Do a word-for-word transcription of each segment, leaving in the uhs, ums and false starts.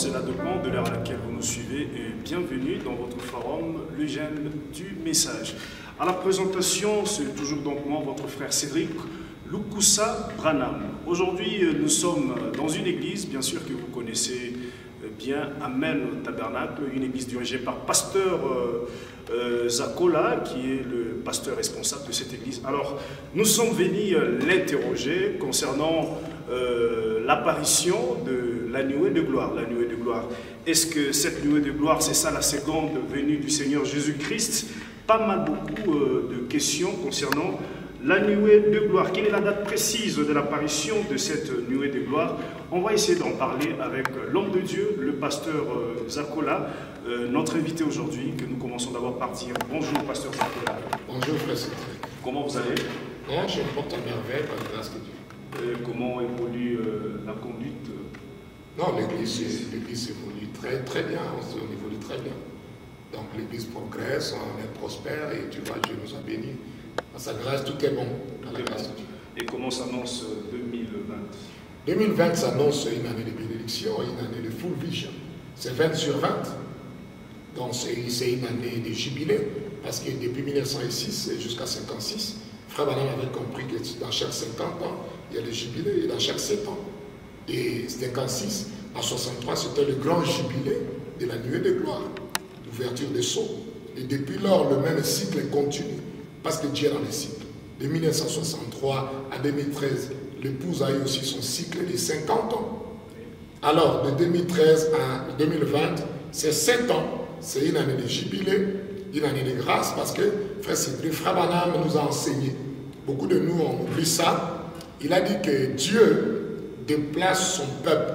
cela dépend de l'heure à laquelle vous nous suivez et bienvenue dans votre forum, le gène du message. À la présentation, c'est toujours donc moi, votre frère Cédric Lukusa Branham. Aujourd'hui, nous sommes dans une église, bien sûr que vous connaissez bien, Amen Tabernacle, une église dirigée par pasteur euh, euh, Zakola, qui est le pasteur responsable de cette église. Alors, nous sommes venus l'interroger concernant euh, l'apparition de la nuée de gloire. La nuée de gloire. Est-ce que cette nuée de gloire, c'est ça la seconde venue du Seigneur Jésus-Christ? Pas mal beaucoup euh, de questions concernant la nuée de gloire. Quelle est la date précise de l'apparition de cette nuée de gloire? On va essayer d'en parler avec l'homme de Dieu, le pasteur euh, Zakola, euh, notre invité aujourd'hui, que nous commençons d'abord par dire bonjour, pasteur Zakola. Bonjour, frère Cédric. Comment vous allez? Moi, je me porte à merveille par la grâce de Dieu. Euh, comment évolue euh, la conduite? Non, l'église évolue très, très bien, on, on évolue très bien. Donc l'église progresse, on est prospère et tu vois, Dieu nous a bénis. À sa grâce, tout est bon. À la grâce de Dieu. Et comment s'annonce deux mille vingt? deux mille vingt s'annonce une année de bénédiction, une année de full vision. C'est vingt sur vingt. Donc c'est une année de jubilé. Parce que depuis mille neuf cent six jusqu'à cinquante-six, Frère Branham avait compris que dans chaque cinquante ans, il y a le jubilé, et dans chaque sept ans. Et cinquante-six à soixante-trois, c'était le grand jubilé de la nuée de gloire, l'ouverture des sceaux. Et depuis lors, le même cycle continue. Parce que Dieu est dans le cycle. De mille neuf cent soixante-trois à deux mille treize, l'épouse a eu aussi son cycle de cinquante ans. Alors, de deux mille treize à deux mille vingt, c'est sept ans. C'est une année de jubilé, une année de grâce, parce que Frère Cédric, Frère Branham nous a enseigné. Beaucoup de nous ont oublié ça. Il a dit que Dieu déplace son peuple,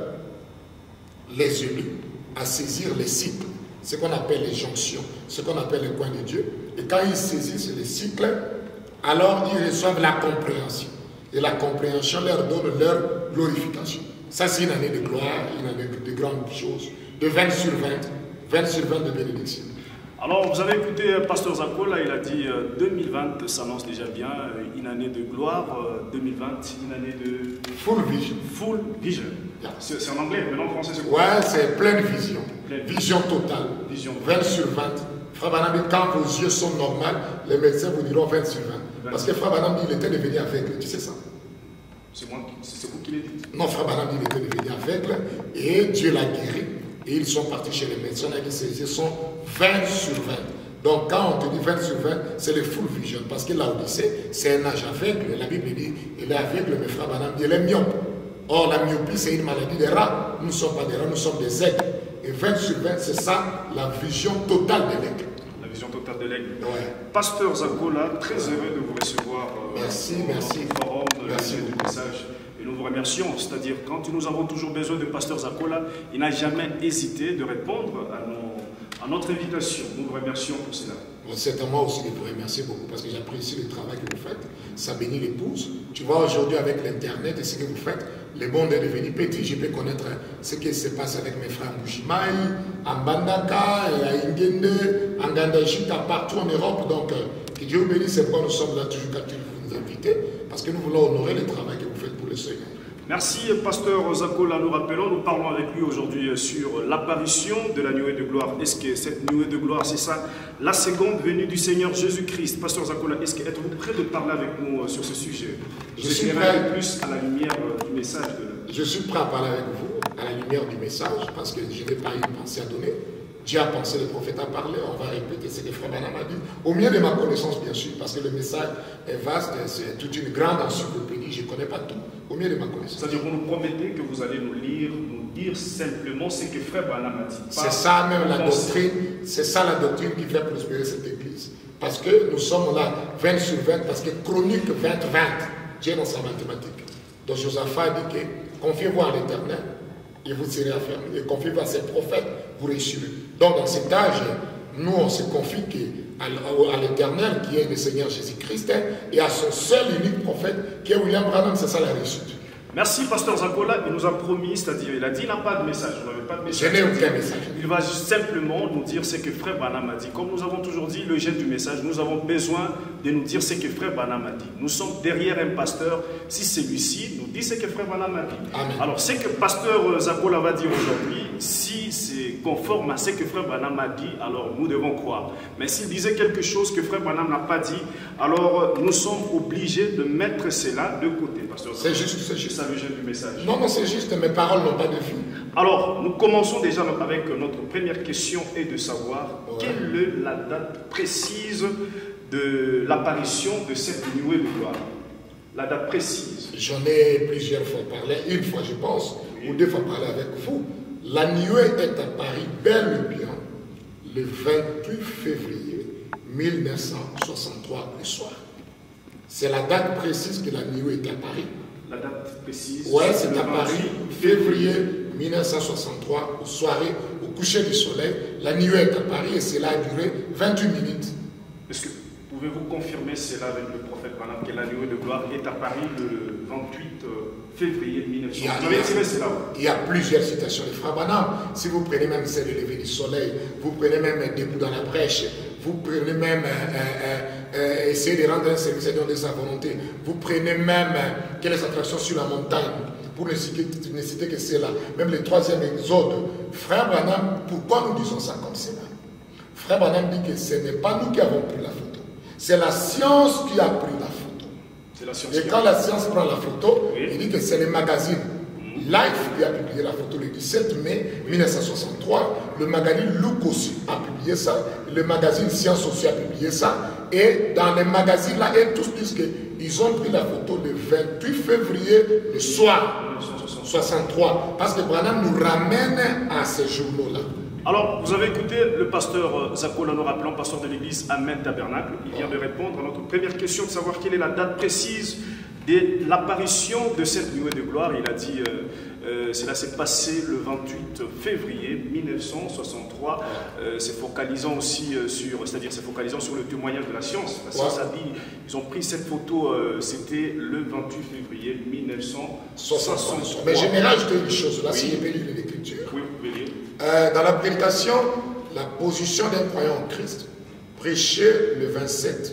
les élus, à saisir les cycles. Ce qu'on appelle les jonctions, ce qu'on appelle les coins de Dieu. Et quand ils saisissent les cycles, alors ils reçoivent la compréhension. Et la compréhension leur donne leur glorification. Ça, c'est une année de gloire, une année de grandes choses. De vingt sur vingt, vingt sur vingt de bénédiction. Alors, vous avez écouté Pasteur Zakola, il a dit euh, deux mille vingt s'annonce déjà bien, euh, une année de gloire, euh, deux mille vingt, une année de... Full vision. Full vision. Yeah. C'est en anglais, mais en français c'est quoi? Ouais, c'est pleine vision. Pleine vision totale. Vision. vingt sur vingt. Frère Branham, quand vos yeux sont normaux, les médecins vous diront vingt sur vingt. vingt. Parce que Frère Branham, il était devenu aveugle, tu sais ça? C'est moi, c'est vous qui l'avez dit. Non, Frère Branham, il était devenu aveugle et Dieu l'a guéri. Et ils sont partis chez les médecins, on a dit ses yeux sont vingt sur vingt. Donc quand on te dit vingt sur vingt, c'est le full vision. Parce que l'Odyssée, c'est un âge aveugle. La Bible dit, il est aveugle, mais Frère Branham dit, il est myope. Or, la myopie, c'est une maladie des rats. Nous ne sommes pas des rats, nous sommes des aigles. Et vingt sur vingt, c'est ça, la vision totale de l'aigle. La vision totale de l'aigle. Ouais. Pasteur Zakola, très heureux de vous recevoir. Euh, merci, merci. Au forum, merci du message. Et nous vous remercions. C'est-à-dire, quand nous avons toujours besoin de Pasteur Zakola, il n'a jamais hésité de répondre à, nos, à notre invitation. Nous vous remercions pour cela. Bon, c'est à moi aussi de vous remercier beaucoup parce que j'apprécie le travail que vous faites. Ça bénit l'épouse. Tu vois, aujourd'hui, avec l'Internet et ce que vous faites, le monde est devenu petit. Je peux connaître ce qui se passe avec mes frères Mbujimaï, en Bandaka, à Ingende, en Gandajita, partout en Europe. Donc, que Dieu vous bénisse, c'est pourquoi nous sommes là toujours quand vous nous invitez, parce que nous voulons honorer le travail que vous faites pour le Seigneur. Merci, Pasteur Zakola. Nous rappelons, nous parlons avec lui aujourd'hui sur l'apparition de la nuée de gloire. Est-ce que cette nuée de gloire, c'est ça, la seconde venue du Seigneur Jésus-Christ? Pasteur Zakola, est-ce que êtes-vous prêt de parler avec nous sur ce sujet? Je suis prêt. Plus à la lumière du message. De... Je suis prêt à parler avec vous, à la lumière du message, parce que je n'ai pas une pensée à donner. Dieu a pensé, le prophète a parlé, on va répéter ce que Frère Branham a dit, au mieux de ma connaissance bien sûr, parce que le message est vaste, c'est toute une grande encyclopédie, je ne connais pas tout, au mieux de ma connaissance. C'est-à-dire vous nous promettez que vous allez nous lire, nous dire simplement ce que Frère Branham a dit. C'est ça même la doctrine, c'est ça la doctrine qui fait prospérer cette église. Parce que nous sommes là vingt sur vingt, parce que chronique vingt vingt, Dieu dans sa mathématique. Donc Josaphat dit que confiez-vous à l'Éternel, et vous serez affermis, et confiez-vous à ses prophètes, vous réussirez. Donc dans cet âge, nous on se confie à, à, à l'Éternel qui est le Seigneur Jésus-Christ et à son seul unique prophète qui est William Branham, c'est ça la réussite. Merci, Pasteur Zakola. Il nous a promis, c'est-à-dire, il a dit, il n'a pas de message. Vous n'avez pas de message. Je n'ai aucun message. Il va simplement nous dire ce que Frère Branham a dit. Comme nous avons toujours dit, le gène du message, nous avons besoin de nous dire ce que Frère Branham a dit. Nous sommes derrière un pasteur. Si celui-ci nous dit ce que Frère Branham a dit. Amen. Alors, ce que Pasteur Zakola va dire aujourd'hui, si c'est conforme à ce que Frère Branham a dit, alors nous devons croire. Mais s'il disait quelque chose que Frère Branham n'a pas dit, alors nous sommes obligés de mettre cela de côté. C'est juste, c'est juste. Ça le gêne du message. Non, non, c'est juste, mes paroles n'ont pas de vue. Alors, nous commençons déjà avec notre première question et de savoir ouais. quelle est la date précise de l'apparition de cette nuée de gloire. La date précise. J'en ai plusieurs fois parlé, une fois je pense, oui. ou deux fois parlé avec vous. La nuée est apparue bel et bien le vingt-huit février mille neuf cent soixante-trois le soir. C'est la date précise que la nuée est apparue. La date précise. Oui, c'est apparu février mille neuf cent soixante-trois, au soirée, au coucher du soleil. La nuée est apparue et cela a duré vingt-huit minutes. Est-ce que pouvez-vous confirmer cela avec le prophète Branham que la nuée de gloire est apparue le vingt-huit février mille neuf cent soixante-trois? Il y a plusieurs citations de Frère Branham. Si vous prenez même celle de lever du soleil, vous prenez même Debout dans la brèche, vous prenez même euh, euh, euh, essayer de rendre un service à Dieu de sa volonté, vous prenez même euh, quelles attractions sur la montagne, pour ne citer, ne citer que cela, même le troisième exode. Frère Branham, pourquoi nous disons ça comme cela? Frère Branham dit que ce n'est pas nous qui avons pris la photo, c'est la science qui a pris la photo. La science Et quand la science prend la photo, oui. il dit que c'est le magazine Life qui a publié la photo le dix-sept mai mille neuf cent soixante-trois. Le magazine Look aussi a publié ça. Le magazine Science aussi a publié ça. Et dans les magazines là, ils tous disent qu'ils ont pris la photo le vingt-huit février, le soir soixante-trois. Parce que Branham nous ramène à ces journaux-là. Alors, vous avez écouté le pasteur Zako Lano Rappelant, pasteur de l'église Amen Tabernacle. Il vient de répondre à notre première question de savoir quelle est la date précise de l'apparition de cette nuée de gloire. Il a dit euh, euh, cela s'est passé le vingt-huit février mille neuf cent soixante-trois. Euh, c'est focalisant aussi euh, sur, c'est-à-dire c'est focalisant sur le témoignage de la science. La science ouais. a dit, ils ont pris cette photo, euh, c'était le vingt-huit février mille neuf cent soixante-trois. Mais général, je te dis une chose là, oui. Si je peux lire l'écriture. Oui, vous pouvez lire. Euh, dans la prédication, la position d'un croyant en Christ, prêché le vingt-sept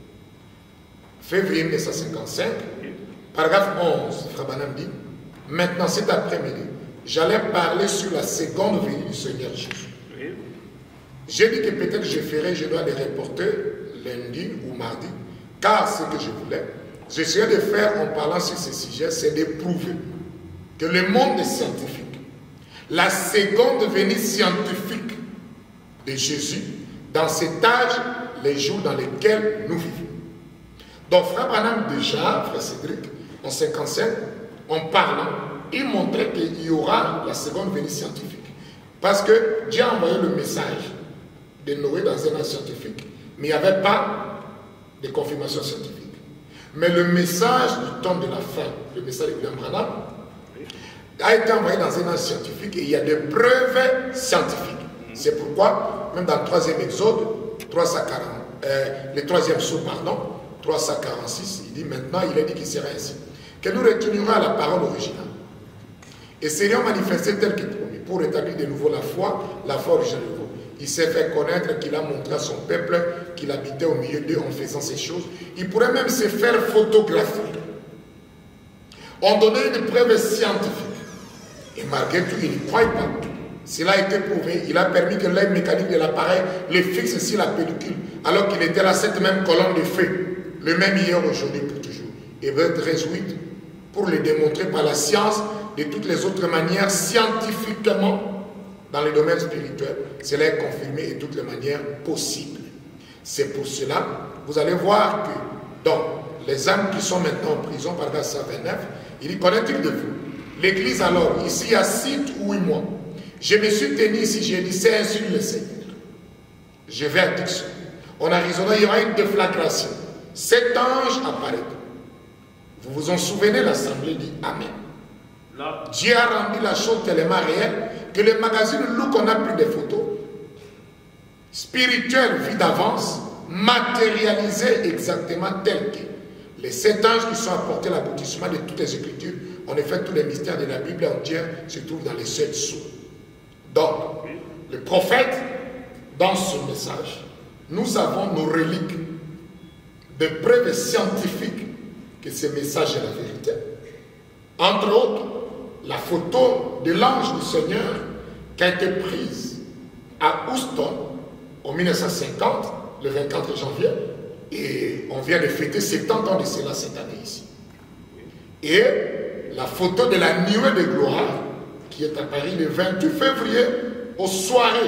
février mille neuf cent cinquante-cinq, paragraphe onze, Frère Branham dit, maintenant cet après-midi, j'allais parler sur la seconde venue du Seigneur Jésus. J'ai dit que peut-être je ferai, je dois les reporter lundi ou mardi, car ce que je voulais, j'essayais de faire en parlant sur ce sujet, c'est d'éprouver que le monde est scientifique. La seconde venue scientifique de Jésus, dans cet âge, les jours dans lesquels nous vivons. Donc, Frère Branham, déjà, Frère Cédric, en cinquante-cinq, en parlant, il montrait qu'il y aura la seconde venue scientifique. Parce que Dieu a envoyé le message de Noé dans un âge scientifique, mais il n'y avait pas de confirmation scientifique. Mais le message du temps de la fin, le message de William Branham, a été envoyé dans un âge scientifique et il y a des preuves scientifiques. C'est pourquoi, même dans le troisième exode, trois cent quarante, euh, le troisième saut, pardon, trois cent quarante-six, il dit maintenant, il a dit qu'il sera ainsi. Que nous retenions à la parole originale et serions manifestés tel qu'il promis pour rétablir de nouveau la foi, la foi originale de nouveau. Il s'est fait connaître qu'il a montré à son peuple qu'il habitait au milieu d'eux en faisant ces choses. Il pourrait même se faire photographier. On donnait une preuve scientifique. Et malgré tout, il ne croit pas. Cela a été prouvé. Il a permis que l'œil mécanique de l'appareil le fixe sur la pellicule, alors qu'il était là, cette même colonne de feu, le même hier, aujourd'hui, pour toujours. Et veut être réjoui pour le démontrer par la science, de toutes les autres manières, scientifiquement, dans le domaine spirituel. Cela est confirmé de toutes les manières possibles. C'est pour cela, vous allez voir que dans les âmes qui sont maintenant en prison, par verset vingt-neuf, il dit, connaît-il de vous? L'église alors, ici il y a six ou huit mois, je me suis tenu ici, j'ai dit, c'est ainsi le Seigneur. Je vais à Dixon. En Arizona, il y aura une déflagration. Cet ange apparaît. Vous vous en souvenez, l'assemblée dit Amen. Là. Dieu a rendu la chose tellement réelle que le magazine Look, on a pris des photos spirituelles vues d'avance, matérialisées exactement telles que les sept anges qui sont apportés à l'aboutissement de toutes les Écritures. En effet, tous les mystères de la Bible entière se trouvent dans les sept sceaux. Donc, le prophète, dans ce message, nous avons nos reliques de preuves scientifiques que ce message est la vérité. Entre autres, la photo de l'ange du Seigneur qui a été prise à Houston en mille neuf cent cinquante, le vingt-quatre janvier, et on vient de fêter soixante-dix ans de cela cette année ici. Et la photo de la nuée de gloire qui est à Paris le vingt-huit février au soirée.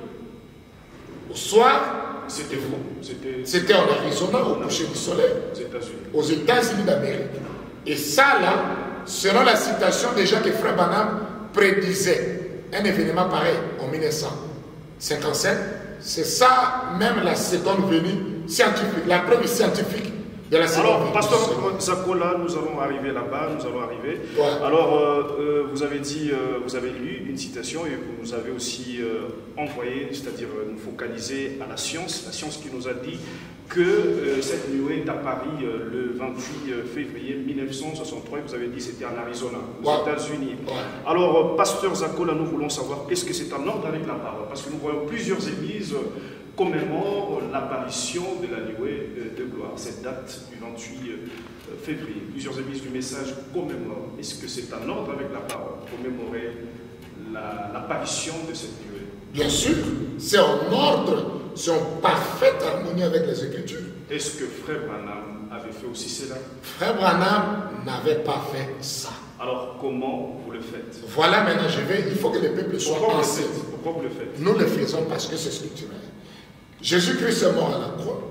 Au soir, c'était vous. C'était en Arizona, au coucher du soleil, aux États-Unis d'Amérique. Et ça, là, selon la citation déjà que Frère Branham prédisait, un événement pareil en mille neuf cent cinquante-sept, c'est ça même la seconde venue scientifique, la preuve scientifique de la seconde Alors, venue. Pasteur Zakola, nous allons arriver là-bas, nous allons arriver. Ouais. Alors, euh, euh, vous avez dit, euh, vous avez lu une citation et vous nous avez aussi euh, envoyé, c'est-à-dire euh, nous focaliser à la science, la science qui nous a dit que euh, cette nuée est à Paris euh, le vingt-huit février mille neuf cent soixante-trois, vous avez dit c'était en Arizona, aux Ouais. États-Unis. Ouais. Alors, euh, Pasteur Zakola, nous voulons savoir est-ce que c'est en ordre avec la parole, parce que nous voyons plusieurs églises commémorent l'apparition de la nuée de gloire, cette date du vingt-huit février. Plusieurs églises du message commémorent. Est-ce que c'est en ordre avec la parole, commémorer l'apparition la, de cette nuée? Bien sûr, c'est en ordre, c'est en parfaite harmonie avec les Écritures. Est-ce que Frère Branham avait fait aussi cela? Frère Branham n'avait pas fait ça. Alors comment vous le faites? Voilà, maintenant je vais, il faut que les peuples soient pensés. Pourquoi vous le faites? Nous le faisons parce que c'est scripturel. Jésus-Christ est mort à la croix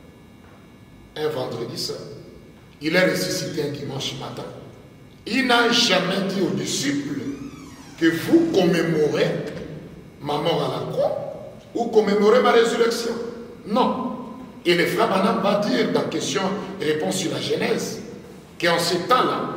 un vendredi saint. Il est ressuscité un dimanche matin. Il n'a jamais dit aux disciples que vous commémorez ma mort à la croix ou commémorez ma résurrection. Non. Et le frère Branham va dire dans question réponse sur la Genèse qu'en ce temps-là,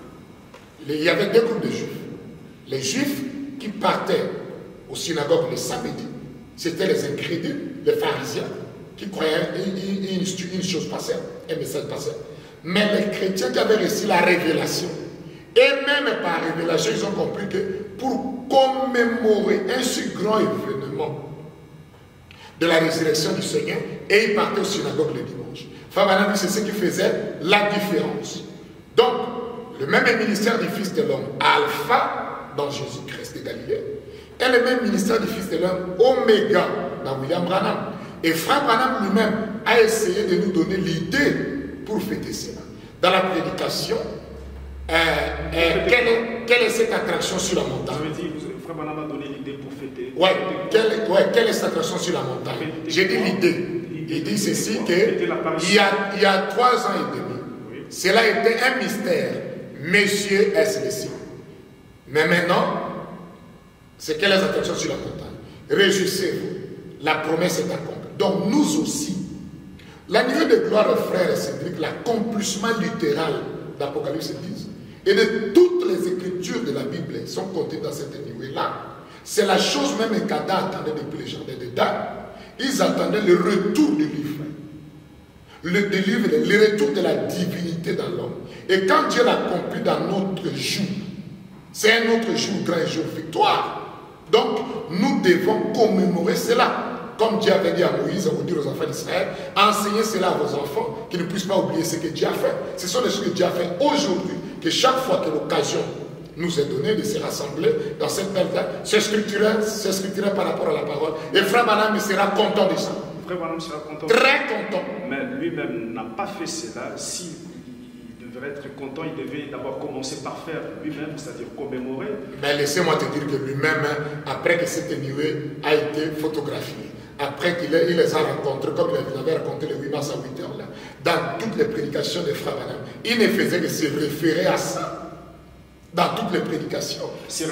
il y avait deux groupes de juifs. Les juifs qui partaient aux synagogues le samedi, c'était les incrédules, les pharisiens, qui croyaient une, une, une chose passée, un message passé. Mais les chrétiens qui avaient reçu la révélation, et même par révélation, ils ont compris que pour commémorer un si grand événement de la résurrection du Seigneur, et ils partaient aux synagogues le dimanche. Frère Branham, c'est ce qui faisait la différence. Donc, le même ministère du Fils de l'homme, Alpha, dans Jésus-Christ de Galilée, et le même ministère du Fils de l'homme, Oméga, dans William Branham. Et Frère Branham lui-même a essayé de nous donner l'idée pour fêter cela. Dans la prédication, euh, euh, quelle, est, quelle est cette attraction sur la montagne? Vous avez dit, Frère Branham a donné l'idée pour fêter. Oui, quelle, ouais, quelle est cette attraction sur la montagne? J'ai dit l'idée. Il dit ceci qu'il y a, il y a trois ans et demi, oui. Cela était un mystère. Messieurs, est-ce le signe? Mais maintenant, c'est quelle est l'attraction sur la montagne? Réjouissez-vous, la promesse est accomplie. Donc nous aussi, la nuée de gloire, frère Cédric, l'accomplissement littéral d'Apocalypse dix et de toutes les écritures de la Bible sont comptées dans cette nuée-là. C'est la chose même qu'Adam attendait depuis les jardins de Dan. Ils attendaient le retour du livre, le, livre, le retour de la divinité dans l'homme. Et quand Dieu l'accomplit dans notre jour, c'est un autre jour, grand jour, victoire. Donc, nous devons commémorer cela. Comme Dieu avait dit à Moïse, à dire aux enfants d'Israël, enseignez cela à vos enfants, qu'ils ne puissent pas oublier ce que Dieu a fait. Ce sont les choses que Dieu a fait aujourd'hui, que chaque fois que l'occasion nous est donnée de se rassembler dans cette période, c'est structurel, c'est structurel par rapport à la parole. Et Frère Branham sera content de ça. Frère Branham sera content. Très content. Mais lui-même n'a pas fait cela. S'il devrait être content, il devait d'abord commencer par faire lui-même, c'est-à-dire commémorer. Mais laissez-moi te dire que lui-même, après que cette nuée a été photographiée, après qu'il il les a rencontrés, comme il avait raconté le huit mars à huit heures, là, dans toutes les prédications de Frère Branham, il ne faisait que se référer à ça. Dans toutes les prédications.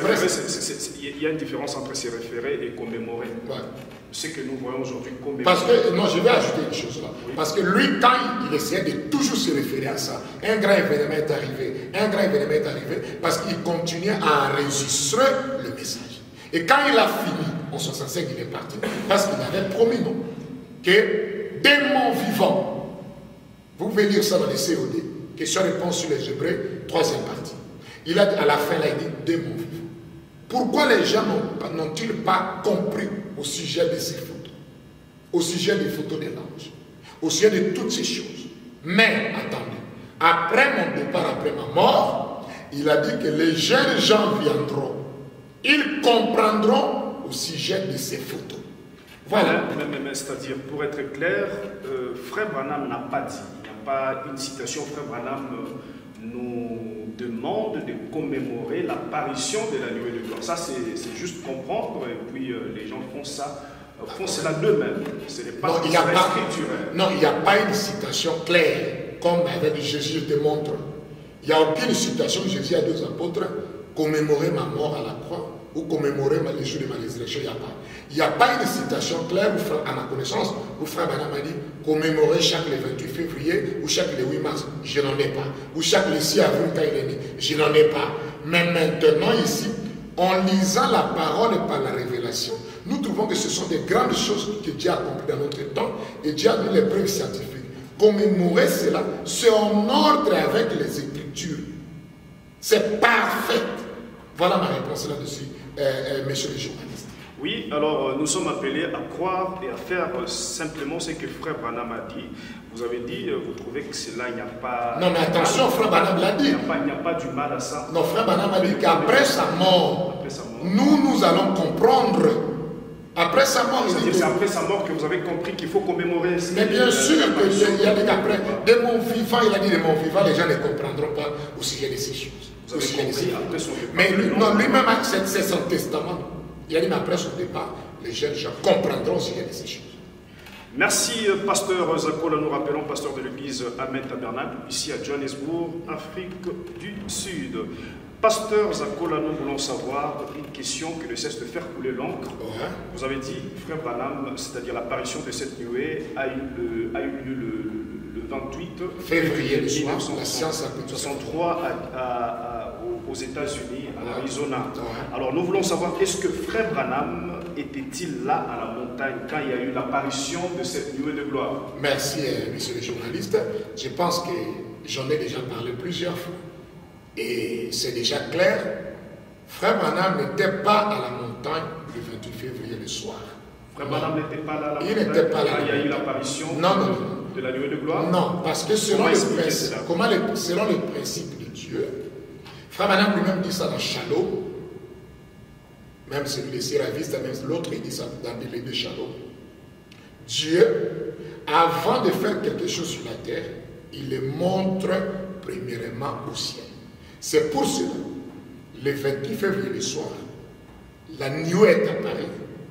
Il y a une différence entre se référer et commémorer. Ouais. Ce que nous voyons aujourd'hui commémorer. Parce que, non, je vais ajouter une chose là. Oui. Parce que lui, quand il, il essayait de toujours se référer à ça, un grand événement est arrivé, un grand événement est arrivé, parce qu'il continuait à enregistrer le message. Et quand il a fini, en soixante-cinq, il est parti, parce qu'il avait promis, non, que démon vivant, vous pouvez lire ça dans les C O D, question-réponse sur les Hébreux, troisième partie. Il a dit, à la fin, là, il dit démon vivant. Pourquoi les gens n'ont-ils pas compris au sujet de ces photos, au sujet des photos des anges, au sujet de toutes ces choses? Mais, attendez, après mon départ, après ma mort, il a dit que les jeunes gens viendront ils comprendront au sujet de ces photos. Voilà. Mais, mais, mais, c'est-à-dire, pour être clair, euh, Frère Branham n'a pas dit, il n'y a pas une citation, Frère Branham euh, nous demande de commémorer l'apparition de la nuée de gloire. Ça, c'est juste comprendre, et puis euh, les gens font ça, euh, font cela d'eux-mêmes. Ce n'est pas non, il y a pas, scripturaire. Non, il n'y a pas une citation claire, comme avec Jésus te montre. Il n'y a aucune citation où Jésus a deux apôtres, commémorer ma mort à la croix, ou commémorer les jours de ma résurrection, il n'y a pas. Il n'y a pas une citation claire, où, à ma connaissance, où Frère Branham a dit commémorer chaque le vingt-huit février ou chaque le huit mars. Je n'en ai pas. Ou chaque le six avril quand il est né. Je n'en ai pas. Mais maintenant, ici, en lisant la parole par la révélation, nous trouvons que ce sont des grandes choses que Dieu a accomplies dans notre temps et Dieu a donné les preuves scientifiques. Commémorer cela, c'est en ordre avec les Écritures. C'est parfait. Voilà ma réponse là-dessus, euh, euh, messieurs les journalistes. Oui, alors euh, nous sommes appelés à croire et à faire euh, simplement ce que Frère Branham a dit. Vous avez dit, euh, vous trouvez que cela, il n'y a pas... Non, mais attention, Frère Branham l'a dit. Il n'y a, a pas du mal à ça. Non, Frère Branham a dit qu'après sa mort, après sa mort, nous, nous allons comprendre. Après sa mort, c'est que... après sa mort que vous avez compris qu'il faut commémorer... Mais bien sûr qu'il a dit qu'après, de mon vivant, il a dit de mon vivant, les gens ne comprendront pas au sujet de ces choses. Vous avez compris après son départ. Mais lui, non, lui-même, c'est son testament. Il a dit, mais après son départ, les jeunes gens comprendront aussi de ces choses. Merci, pasteur Zakola. Nous rappelons, pasteur de l'église Amen Tabernacle, ici à Johannesburg, Afrique du Sud. Pasteur Zakola, nous voulons savoir une question qui ne cesse de faire couler l'encre. Ouais. Vous avez dit, Frère Branham, c'est-à-dire l'apparition de cette nuée a eu, le, a eu lieu le, le vingt-huit février mille neuf cent soixante-trois à, à, à, aux États-Unis, à l'Arizona. Ouais. Alors nous voulons savoir, est-ce que Frère Branham était-il là à la montagne quand il y a eu l'apparition de cette nuée de gloire? Merci, monsieur le journaliste. Je pense que j'en ai déjà parlé plusieurs fois. Et c'est déjà clair, Frère Branham n'était pas à la montagne le vingt-huit février le soir. Frère Branham n'était pas là à la montagne. Il n'était pas là. Il y a eu l'apparition non, non, non. de la nuée de gloire. Non, parce que selon, le principe, comment les, selon le principe de Dieu, Frère Branham lui-même dit ça dans Shalom, même celui de Séraviste, même l'autre, il dit ça dans les deux Shalom. Dieu, avant de faire quelque chose sur la terre, il le montre premièrement au ciel. C'est pour cela, le vingt-huit février le soir, la nuée est apparue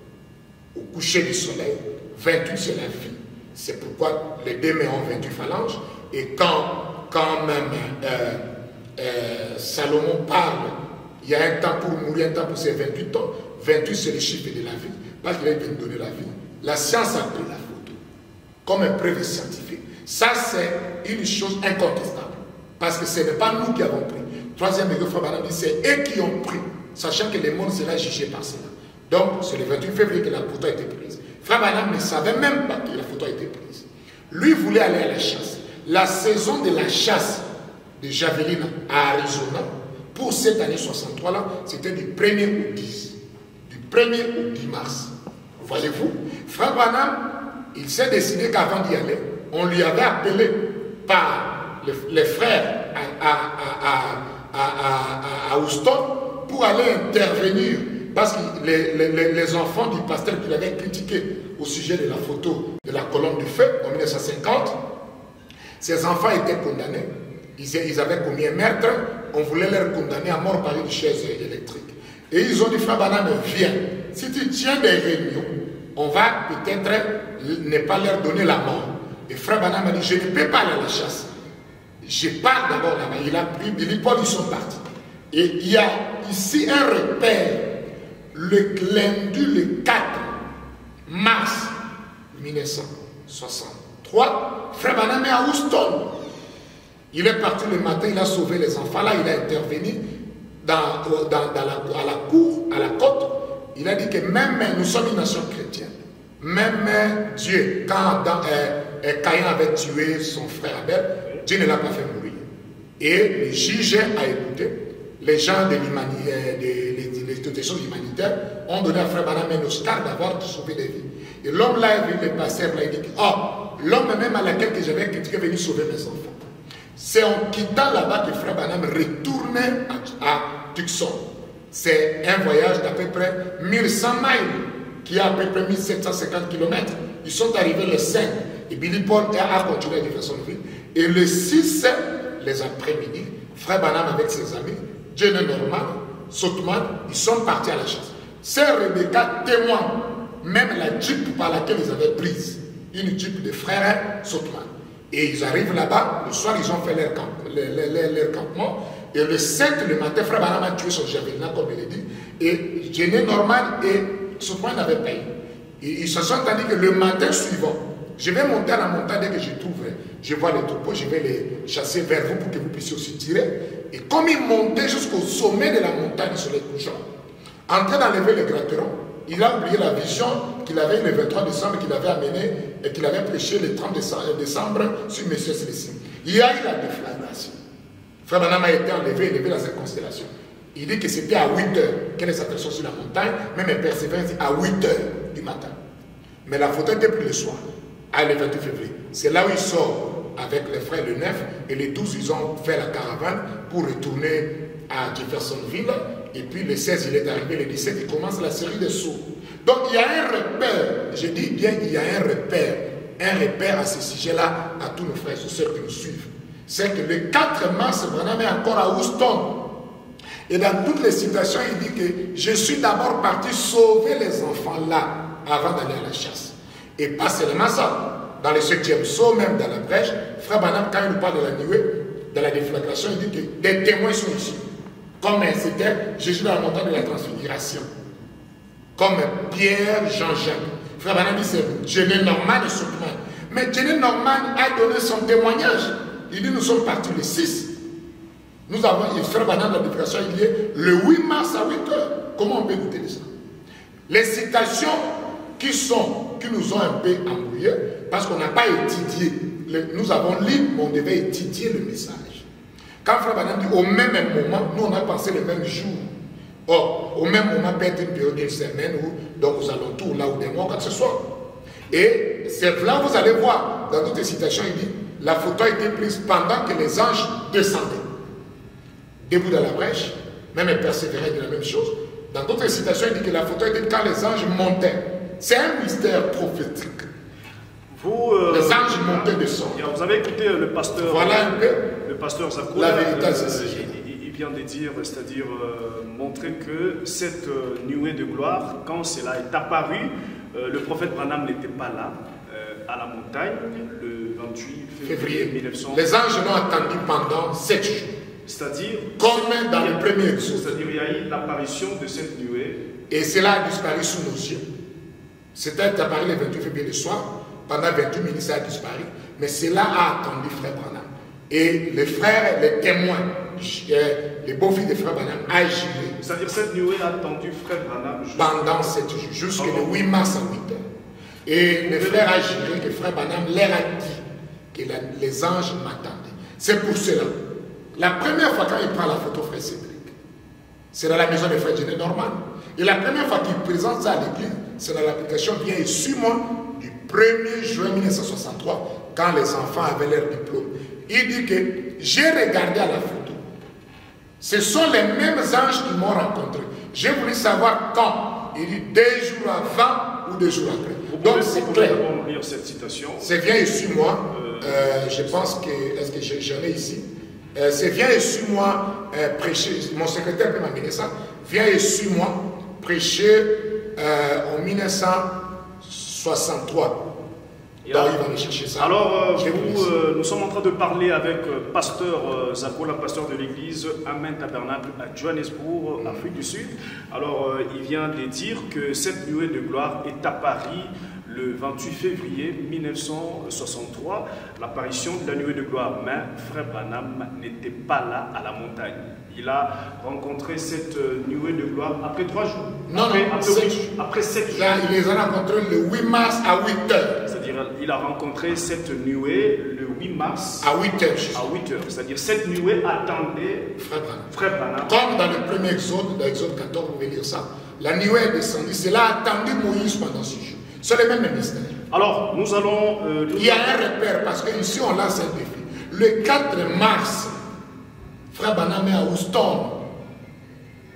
au coucher du soleil. vingt-huit, c'est la vie. C'est pourquoi les deux mains ont vingt-huit phalanges. Et quand, quand même euh, euh, Salomon parle, il y a un temps pour mourir, un temps pour ses vingt-huit ans. vingt-huit, c'est le chiffre de la vie. Parce qu'il a été donné la vie. La science a pris la photo comme une preuve scientifique. Ça, c'est une chose incontestable. Parce que ce n'est pas nous qui avons pris. Troisième degré, Frère Branham dit, c'est eux qui ont pris, sachant que le monde sera jugé par cela. Donc, c'est le vingt-huit février que la photo a été prise. Frère Branham ne savait même pas que la photo a été prise. Lui voulait aller à la chasse. La saison de la chasse de javeline à Arizona, pour cette année soixante-trois-là, c'était du premier au dix. Du premier au dix mars. Voyez-vous, Frère Branham, il s'est décidé qu'avant d'y aller, on lui avait appelé par les, les frères à, à, à, à, à, à Houston pour aller intervenir. Parce que les, les, les enfants du pasteur qui l'avaient critiqué au sujet de la photo de la colonne du feu en mille neuf cent cinquante, ces enfants étaient condamnés. Ils, ils avaient commis un meurtre. On voulait les condamner à mort par une chaise électrique. Et ils ont dit, Frère Branham, viens. Si tu tiens des réunions, on va peut-être ne pas leur donner la mort. Et Frère Branham a dit, je ne peux pas aller à la chasse. Je pars d'abord là-bas. Il a pris Billy Paul, ils sont partis. Et il y a ici un repère. Le lundi, le quatre mars mille neuf cent soixante-trois, Frère Branham est à Houston. Il est parti le matin, il a sauvé les enfants. Là, il a intervenu dans, dans, dans la, à la cour, à la côte. Il a dit que même nous sommes une nation chrétienne. Même Dieu, quand dans, euh, Caïn avait tué son frère Abel, Dieu ne l'a pas fait mourir. Et le juge a écouté. Les gens de l'humanité, des choses humanitaires ont donné à Frère Branham un Oscar d'avoir sauvé des vies. Et l'homme là est venu, le pasteur là, il dit, oh, l'homme même à laquelle j'avais critiqué est venu sauver mes enfants. C'est en quittant là-bas que Frère Branham retourne à, à Tucson. C'est un voyage d'à peu près mille cent miles, qui a à peu près mille sept cent cinquante kilomètres. Ils sont arrivés le cinq, et Billy Paul a continué à Jeffersonville. Et le six, les après-midi, Frère Branham avec ses amis, Jenny Norman, Soutman, ils sont partis à la chasse. Sœur Rebecca témoigne même la jeep par laquelle ils avaient prise, une jeep de frère Soutman. Et ils arrivent là-bas, le soir ils ont fait leur, camp, leur, leur, leur campement, et le sept, le matin, Frère Branham a tué son javelin, comme il l'a dit, et Jenny Norman et Soutman avaient payé. Et ils se sont dit que le matin suivant, je vais monter à la montagne dès que je trouverai. Je vois les troupeaux, je vais les chasser vers vous pour que vous puissiez aussi tirer. Et comme ils montaient jusqu'au sommet de la montagne sur les couchants, en train d'enlever les gratterons, il a oublié la vision qu'il avait eu le vingt-trois décembre, qu'il avait amené et qu'il avait prêché le trente décembre sur M. Célestin. Il y a eu la déflagration. Frère Branham a été enlevé, élevé dans cette constellation. Il dit que c'était à huit heures qu'elle s'attention sur la montagne, même un persévérance à huit heures du matin. Mais la photo était prise le soir, à le vingt-huit février. C'est là où il sort avec les frères le neuf, et les douze, ils ont fait la caravane pour retourner à Jeffersonville. Et puis le seize, il est arrivé, le dix-sept, il commence la série de sauts. Donc il y a un repère, je dis bien il y a un repère, un repère à ce sujet-là, à tous nos frères et sœurs qui nous suivent. C'est que le quatre mars, Branham est encore à Houston. Et dans toutes les situations, il dit que je suis d'abord parti sauver les enfants là, avant d'aller à la chasse. Et pas seulement ça. Dans le septième saut, même dans la brèche, Frère Branham, quand il nous parle de la nuée, de la déflagration, il dit que des témoins sont ici. Comme c'était Jésus dans la montagne de la transfiguration. Comme Pierre, Jean-Jacques. Frère Branham dit c'est Jenny Norman et Soutman. Mais Jenny Norman a donné son témoignage. Il dit nous sommes partis le six. Nous avons, et Frère Branham dans la déflagration, il dit le huit mars à huit heures. Comment on peut douter de ça? Les citations qui sont, qui nous ont un peu embrouillés, parce qu'on n'a pas étudié. Le, nous avons lu, mais on devait étudier le message. Quand Frère Branham dit au même moment, nous on a pensé le même jour. Or, au même moment, peut-être une période d'une semaine ou donc aux alentours, là où des mois, quoi que ce soit. Et c'est là vous allez voir, dans d'autres citations, il dit la photo a été prise pendant que les anges descendaient. Debout dans la brèche, même elle persévérait de la même chose. Dans d'autres citations, il dit que la photo a été quand les anges montaient. C'est un mystère prophétique. Vous, euh, les anges montaient de son. Vous avez écouté le pasteur, voilà un peu le pasteur Zakou, la vérité, euh, c'est il, il vient de dire, c'est-à-dire euh, montrer que cette euh, nuée de gloire, quand cela est apparu, euh, le prophète Branham n'était pas là, euh, à la montagne, le vingt-huit février mille neuf cents. Les anges l'ont attendu pendant sept jours. C'est-à-dire, comme dans le premier exode. C'est-à-dire, il y a eu l'apparition de cette nuée. Et cela a disparu sous nos yeux. C'était apparu le vingt-huit février le soir. Pendant vingt-huit minutes, ça a disparu. Mais cela a attendu Frère Branham. Et les frères, les témoins, les beaux-fils de Frère Branham, a juré. C'est-à-dire, cette nuée a attendu Frère Branham pendant sept jours, jusqu'au huit mars à huit heures. Et les frères a juré que Frère Branham leur a dit que la, les anges m'attendaient. C'est pour cela. La première fois quand il prend la photo, Frère Cédric, c'est dans la maison de Frère Jenny Norman. Et la première fois qu'il présente ça à l'église, c'est dans l'application Viens et suis-moi du premier juin mille neuf cent soixante-trois, quand les enfants avaient leur diplôme. Il dit que j'ai regardé à la photo. Ce sont les mêmes anges qui m'ont rencontré. J'ai voulu savoir quand. Il dit deux jours avant ou deux jours après. Vous Donc c'est clair. Lire cette citation. C'est Viens et suis-moi. Euh, euh, je pense que, est-ce que j'en ai ici? Euh, c'est Viens et suis-moi euh, prêcher. Mon secrétaire peut m'amener ça. Viens et suis-moi prêcher euh, en mille neuf cent soixante-trois. Donc, il va me chercher ça. Alors, euh, vous, euh, nous sommes en train de parler avec euh, pasteur euh, Zakola, pasteur de l'église Amen Tabernacle à Johannesburg, mm. Afrique du Sud. Alors, euh, il vient de dire que cette nuée de gloire est apparue le vingt-huit février mille neuf cent soixante-trois, l'apparition de la nuée de gloire. Mais Frère Branham n'était pas là à la montagne. Il a rencontré cette nuée de gloire après trois jours. Non, après, non, après, sept, huit, après sept jours. Là, il les a rencontrés le huit mars à huit heures. C'est-à-dire, il a rencontré cette nuée le huit mars à huit heures. À huit heures. C'est-à-dire, cette nuée attendait Frère Branham. Frère Branham. Comme dans le premier exode, dans l'exode quatorze, vous pouvez lire ça. La nuée est descendue. Cela a attendu Moïse pendant six jours. C'est le même mystère. Alors, nous allons... Euh, nous il y a un repère, parce qu'ici, on lance un défi. Le quatre mars, Frère Branham est à Houston.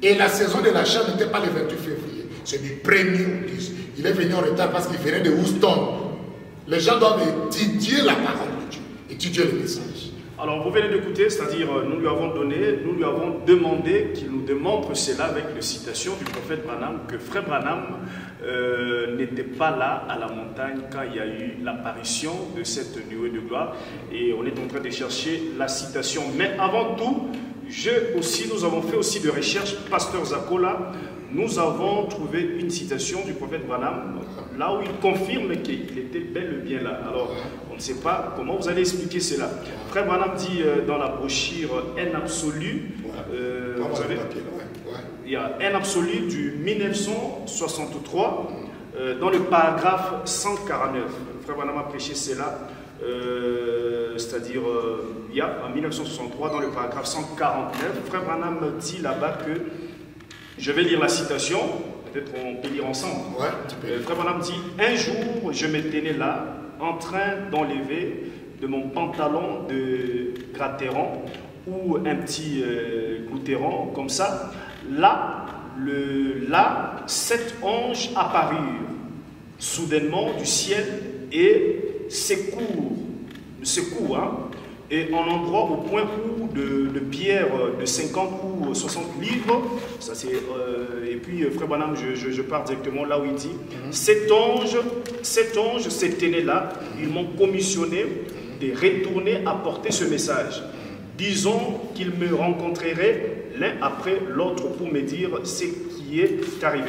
Et la saison de l'achat n'était pas le vingt-huit février, c'est du premier au dix. Il est venu en retard parce qu'il venait de Houston. Les gens doivent étudier la parole de Dieu, étudier le message. Alors, vous venez d'écouter, c'est-à-dire, nous lui avons donné, nous lui avons demandé qu'il nous démontre cela avec les citations du prophète Branham, que frère Branham euh, n'était pas là à la montagne quand il y a eu l'apparition de cette nuée de gloire. Et on est en train de chercher la citation. Mais avant tout, je aussi, nous avons fait aussi de recherches, Pasteur Zakola, nous avons trouvé une citation du prophète Branham, là où il confirme qu'il était bel et bien là. Alors, on ne sait pas comment vous allez expliquer cela. Frère Branham dit euh, dans la brochure N absolu, euh, vous savez, il y a N absolu du mille neuf cent soixante-trois, euh, dans le paragraphe cent quarante-neuf. Frère Branham a prêché cela, euh, c'est-à-dire, euh, il y a en mille neuf cent soixante-trois, dans le paragraphe cent quarante-neuf, Frère Branham dit là-bas que, je vais lire la citation, peut-être on peut lire ensemble. Ouais, euh, Frère Branham dit, un jour je me tenais là, en train d'enlever de mon pantalon de gratteron ou un petit euh, goutéron, comme ça. Là, le, là, sept anges apparurent soudainement du ciel et secourent, secourent, hein, et en endroit au point où de, de pierre de cinquante ou soixante livres, ça c'est, euh, et puis frère Branham, je, je, je pars directement là où il dit, mm-hmm. cet ange, cet ange, se tenait là, ils m'ont commissionné de retourner apporter ce message. Disons qu'ils me rencontreraient l'un après l'autre pour me dire ce qui est arrivé.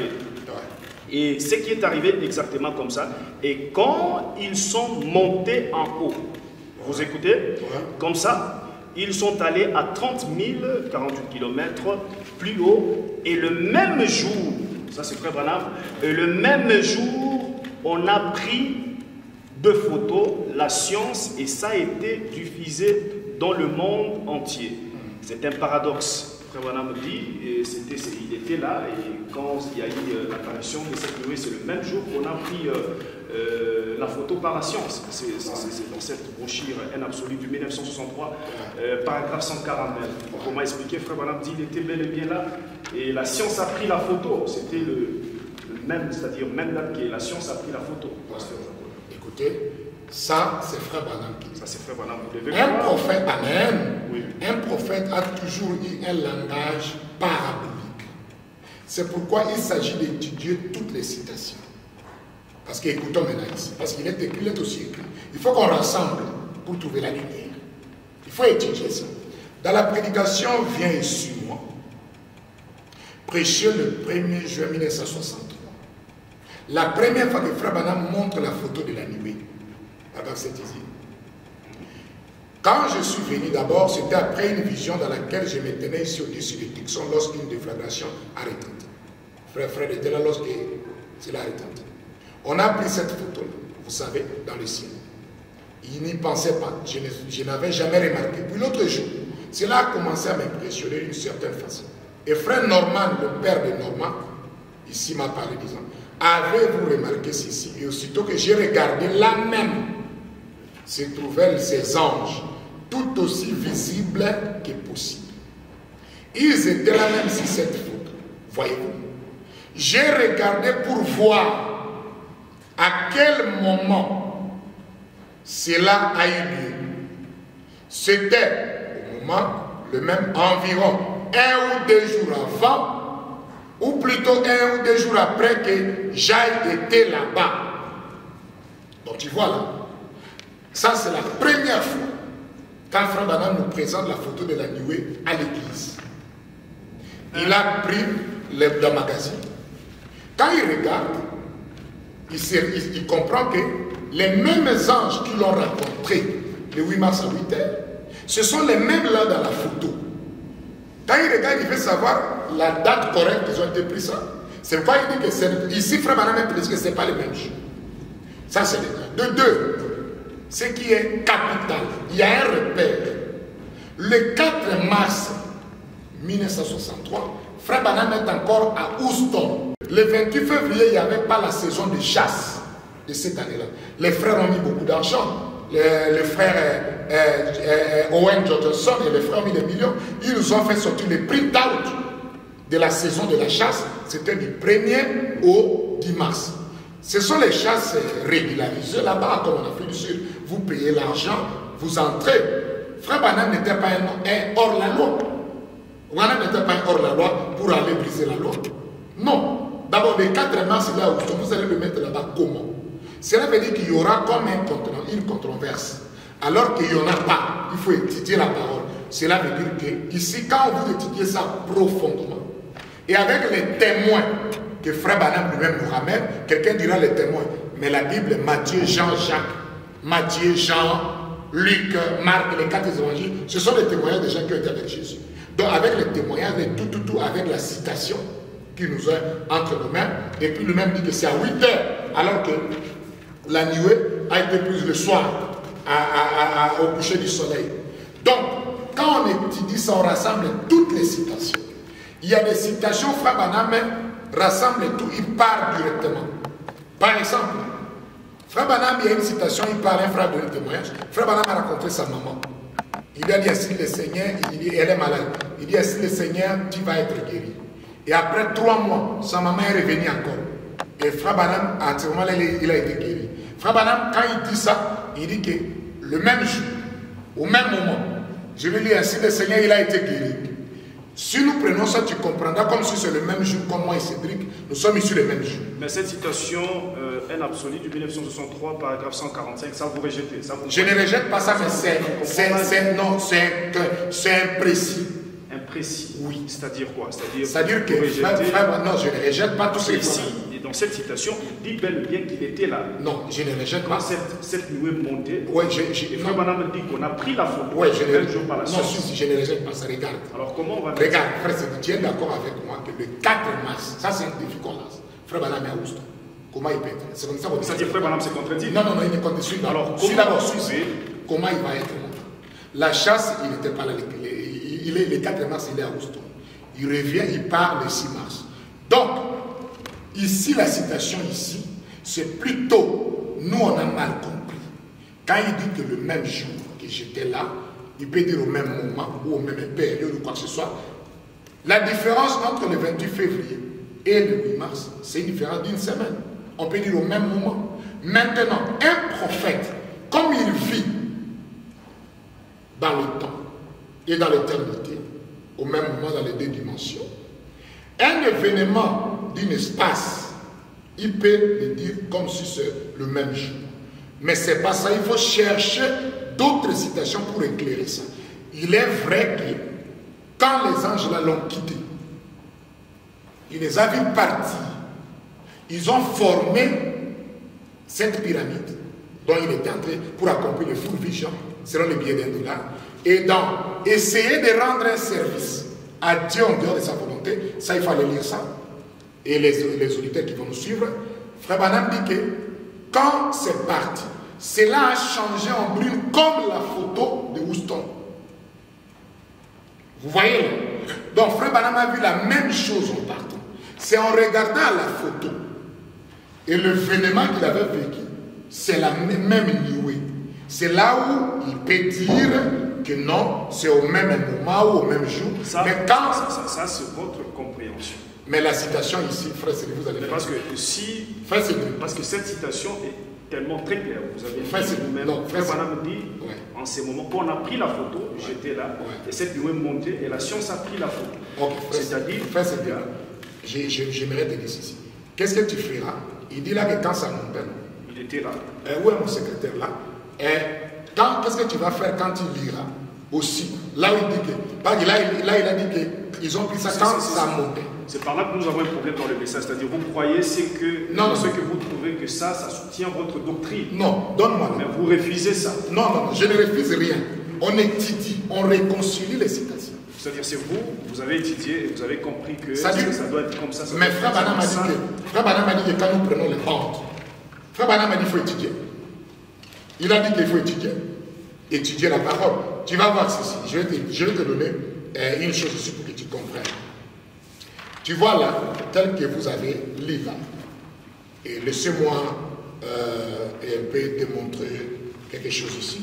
Et ce qui est arrivé exactement comme ça, et quand ils sont montés en haut, vous écoutez? Ouais. Comme ça, ils sont allés à trente mille quarante-huit kilomètres plus haut. Et le même jour, ça c'est Frère Branham, et le même jour, on a pris de photos, la science, et ça a été diffusé dans le monde entier. C'est un paradoxe. Frère Branham dit, et c'était, il était là, et quand il y a eu euh, l'apparition de cette nuée, c'est le même jour qu'on a pris euh, euh, la photo par la science. C'est dans cette brochure N absolu du mille neuf cent soixante-trois, euh, paragraphe cent quarante-neuf. Comment expliquer, Frère Branham dit, il était bel et bien là, et la science a pris la photo. C'était le, le même, c'est-à-dire même là que la science a pris la photo. Écoutez, ça, c'est Frère Branham qui dit. Ça, c'est Frère Branham. Vous devez un prophète, amen. Oui. Un prophète a toujours eu un langage parabolique. C'est pourquoi il s'agit d'étudier toutes les citations. Parce qu'écoutons maintenant ici, parce qu'il est écrit, il est aussi écrit. Il faut qu'on rassemble pour trouver la lumière. Il faut étudier ça. Dans la prédication, viens et suis-moi. Prêché le premier juin mille neuf cent soixante-trois. La première fois que Frère Branham montre la photo de la nuée, dans cette ici. Quand je suis venu d'abord, c'était après une vision dans laquelle je me tenais ici au-dessus de Tucson lorsqu'une déflagration arrêtante. Frère Fred était là lorsque c'est l'arrêtante. On a pris cette photo-là, vous savez, dans le ciel. Il n'y pensait pas, je, je n'avais jamais remarqué. Puis l'autre jour, cela a commencé à m'impressionner d'une certaine façon. Et frère Norman, le père de Norman, ici m'a parlé disant, avez-vous remarqué ceci? Et aussitôt que j'ai regardé là même, se trouvaient ces anges, tout aussi visibles que possible. Ils étaient là même sur cette photo. Voyez-vous? J'ai regardé pour voir à quel moment cela a eu lieu. C'était au moment, le même environ un ou deux jours avant, ou plutôt un ou deux jours après que j'aille été là-bas. Donc tu vois là, ça c'est la première fois quand Frère Branham nous présente la photo de la nuée à l'église. Il a pris le, le magazine. Quand il regarde, il, se, il, il comprend que les mêmes anges qui l'ont rencontré le huit mars à huit heures, ce sont les mêmes là dans la photo. Quand il regarde, il veut savoir la date correcte qu'ils ont été pris ça. C'est pourquoi il dit que c'est ici, Frère Branham précise que ce n'est pas les mêmes jours. Ça, c'est le cas. De deux, ce qui est capital, il y a un repère. Le quatre mars mille neuf cent soixante-trois, Frère Branham est encore à Houston. Le vingt-huit février, il n'y avait pas la saison de chasse de cette année-là. Les frères ont mis beaucoup d'argent. Les, les frères euh, euh, Owen Johnson et les frères ont mis des millions. Ils nous ont fait sortir les print out de la saison de la chasse, c'était du premier au dix mars. Ce sont les chasses régularisées là-bas, comme en Afrique du Sud. Vous payez l'argent, vous entrez. Frère Branham n'était pas un, un hors-la-loi. Branham n'était pas un hors-la-loi pour aller briser la loi. Non. D'abord, le quatre mars, il est à Houston. Vous allez le mettre là-bas comment? Cela veut dire qu'il y aura comme un contrôle, une controverse. Alors qu'il n'y en a pas, il faut étudier la parole. Cela veut dire que ici, quand vous étudiez ça profondément, et avec les témoins que Frère Branham lui-même nous ramène, quelqu'un dira les témoins. Mais la Bible, Matthieu, Jean, Jacques, Matthieu, Jean, Luc, Marc, les quatre évangiles, ce sont les témoignages des gens qui ont été avec Jésus. Donc avec les témoignages, tout, tout, tout, avec la citation qui nous est entre nos mains, et puis lui-même dit que c'est à huit heures, alors que la nuée a été prise le soir, à, à, à, au coucher du soleil. Donc, quand on étudie ça, on rassemble toutes les citations. Il y a des citations, Frère Branham rassemble tout, il part directement. Par exemple, Frère Branham, il y a une citation, il parle, un frère de témoignage. Frère Branham a rencontré sa maman. Il a dit, ainsi le Seigneur, il dit, elle est malade. Il dit, ainsi le Seigneur, tu vas être guéri. Et après trois mois, sa maman est revenue encore. Et Frère Branham, à ce moment-là, il a été guéri. Frère Branham, quand il dit ça, il dit que le même jour, au même moment, je vais lire ainsi, le Seigneur, il a été guéri. Si nous prenons ça, tu comprendras comme si c'est le même jour comme moi et Cédric, nous sommes issus le même jour. Mais cette citation euh, est absolue du mille neuf cent soixante-trois, paragraphe cent quarante-cinq, ça vous rejetez ça vous Je ne rejette pas ça, mais c'est non, c'est imprécis. Imprécis. Oui. C'est-à-dire quoi? C'est-à-dire C'est-à-dire que, frère, frère, non, je ne rejette pas tout ce qui et dans cette citation, il dit bel et bien qu'il était là. Non, je ne rejette Quand pas. cette, cette nuée montait, ouais, je, je, et Frère Branham dit qu'on a pris la photo ouais, je le même jour par la non, suite. si, je ne rejette pas ça, regarde. Alors comment on va... Regarde, frère, tu es d'accord avec moi que le quatre mars, ça c'est un défi qu'on lance. Frère Branham est à Houston. Comment il peut être? C'est comme ça qu'on dit. C'est-à-dire Frère Branham s'est contredit? Non, non, non, il est contredit. Alors comment, suivez comment il va être? La chasse, il n'était pas là. Il est le quatre mars, il est à Houston. Il revient, il part le six mars. Donc, ici, la citation ici, c'est plutôt, nous on a mal compris. Quand il dit que le même jour que j'étais là, il peut dire au même moment ou au même période ou quoi que ce soit. La différence entre le vingt-huit février et le huit mars, c'est une différence d'une semaine. On peut dire au même moment. Maintenant, un prophète, comme il vit dans le temps et dans l'éternité, au même moment dans les deux dimensions, un événement d'un espace, il peut le dire comme si c'est le même jour. Mais ce n'est pas ça, il faut chercher d'autres citations pour éclairer ça. Il est vrai que quand les anges là l'ont quitté, il les a vus partir. Ils ont formé cette pyramide dont il était entré pour accomplir le full vision, selon les billets d'un dollar. Et dans essayer de rendre un service à Dieu en dehors de sa volonté, ça il fallait lire ça. Et les, les auditeurs qui vont nous suivre, Frère Branham dit que quand c'est parti, cela a changé en brune comme la photo de Houston. Vous voyez? Donc Frère Branham a vu la même chose en partant. C'est en regardant la photo et le l'événement qu'il avait vécu, c'est la même nuée. C'est là où il peut dire que non, c'est au même moment ou au même jour. Ça, mais quand... ça, ça, ça c'est votre compréhension. Mais la citation ici, frère, c'est que vous allez mais faire. Parce que si... Frère, parce que cette citation est tellement très claire. Vous avez frère, dit vous-même, Frère Branham dit, ouais. en ces moments, quand on a pris la photo, ouais. j'étais là, ouais. et cette nuée montée, et la science a pris la photo. Okay, c'est-à-dire... Frère, c'est bien. J'aimerais te dire ceci. Qu'est-ce que tu feras? Il dit là que quand ça montait... Il était là. Euh, où est mon secrétaire là? Qu'est-ce que tu vas faire quand il lira aussi? Là où il dit que... Là, il, là, il a dit qu'ils ont pris ça quand ça montait. C'est par là que nous avons un problème dans le message. C'est-à-dire, vous croyez c'est que... Non, ce que vous trouvez que ça, ça soutient votre doctrine. Non, donne-moi. Mais vous refusez ça. Non, non, je ne refuse rien. On étudie, on réconcilie les citations. C'est-à-dire, c'est vous, vous avez étudié et vous avez compris que ça, dit, ça doit être comme ça. ça mais Frère Branham a dit que, Frère Branham a dit que quand nous prenons les pentes, Frère Branham a dit qu'il faut étudier. Il a dit qu'il faut étudier. Étudier la parole. Tu vas voir ceci. Je vais te, je vais te donner euh, une chose ici pour que tu comprennes. Tu vois là, tel que vous avez lu là. Et laissez-moi euh, un peu démontrer quelque chose ici.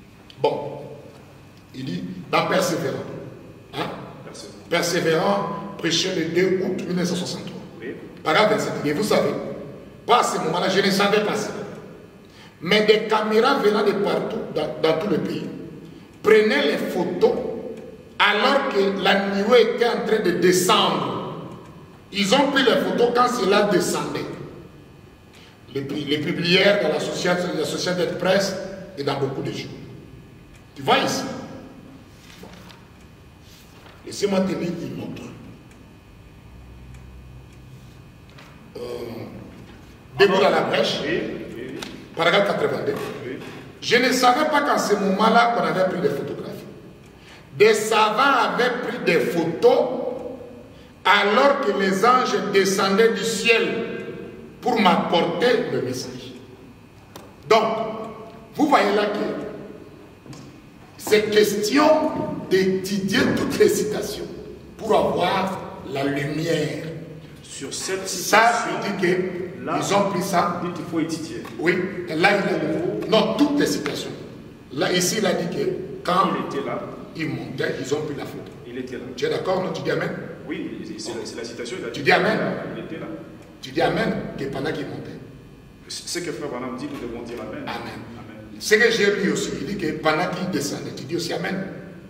Bon. Il dit, dans persévérant. Hein? Persévérant. Persévérant, prêché le deux août mille neuf cent soixante-trois. Oui. Paragraphe vingt-sept. Et vous savez, pas à ce moment-là, je ne savais pas ça. Mais des caméras venant de partout, dans, dans tout le pays, prenaient les photos alors que la nuée était en train de descendre. Ils ont pris les photos quand cela descendait. Les, les publièrent dans l'Associated Press et dans beaucoup de journaux. Tu vois ici? Bon. Laissez-moi te lire une autre. Euh, Debout à la brèche, Oui, oui, oui. paragraphe quatre-vingt-deux. Oui. Je ne savais pas qu'en ce moment-là qu'on avait pris des photographies. Des savants avaient pris des photos alors que les anges descendaient du ciel pour m'apporter le message. Donc, vous voyez là que c'est question d'étudier toutes les citations pour avoir la lumière. Sur cette Ça, citation, il dit qu'ils ont pris ça. il dit qu'il faut étudier. Oui, là il a non, toutes les citations. Là, ici, il a dit que quand Il était là. ils montaient, ils ont pris la photo. Il était là. Tu es d'accord, non? Tu dis Amen? Oui, c'est la, c'est la citation. Il a Tu dit dis Amen? Il était là. Tu dis Amen, que pendant qu'ils montaient. Ce que Frère Branham dit, nous devons dire Amen. Amen. Amen. Ce que j'ai lu aussi, il dit que pendant qu'ils descendaient, tu dis aussi Amen.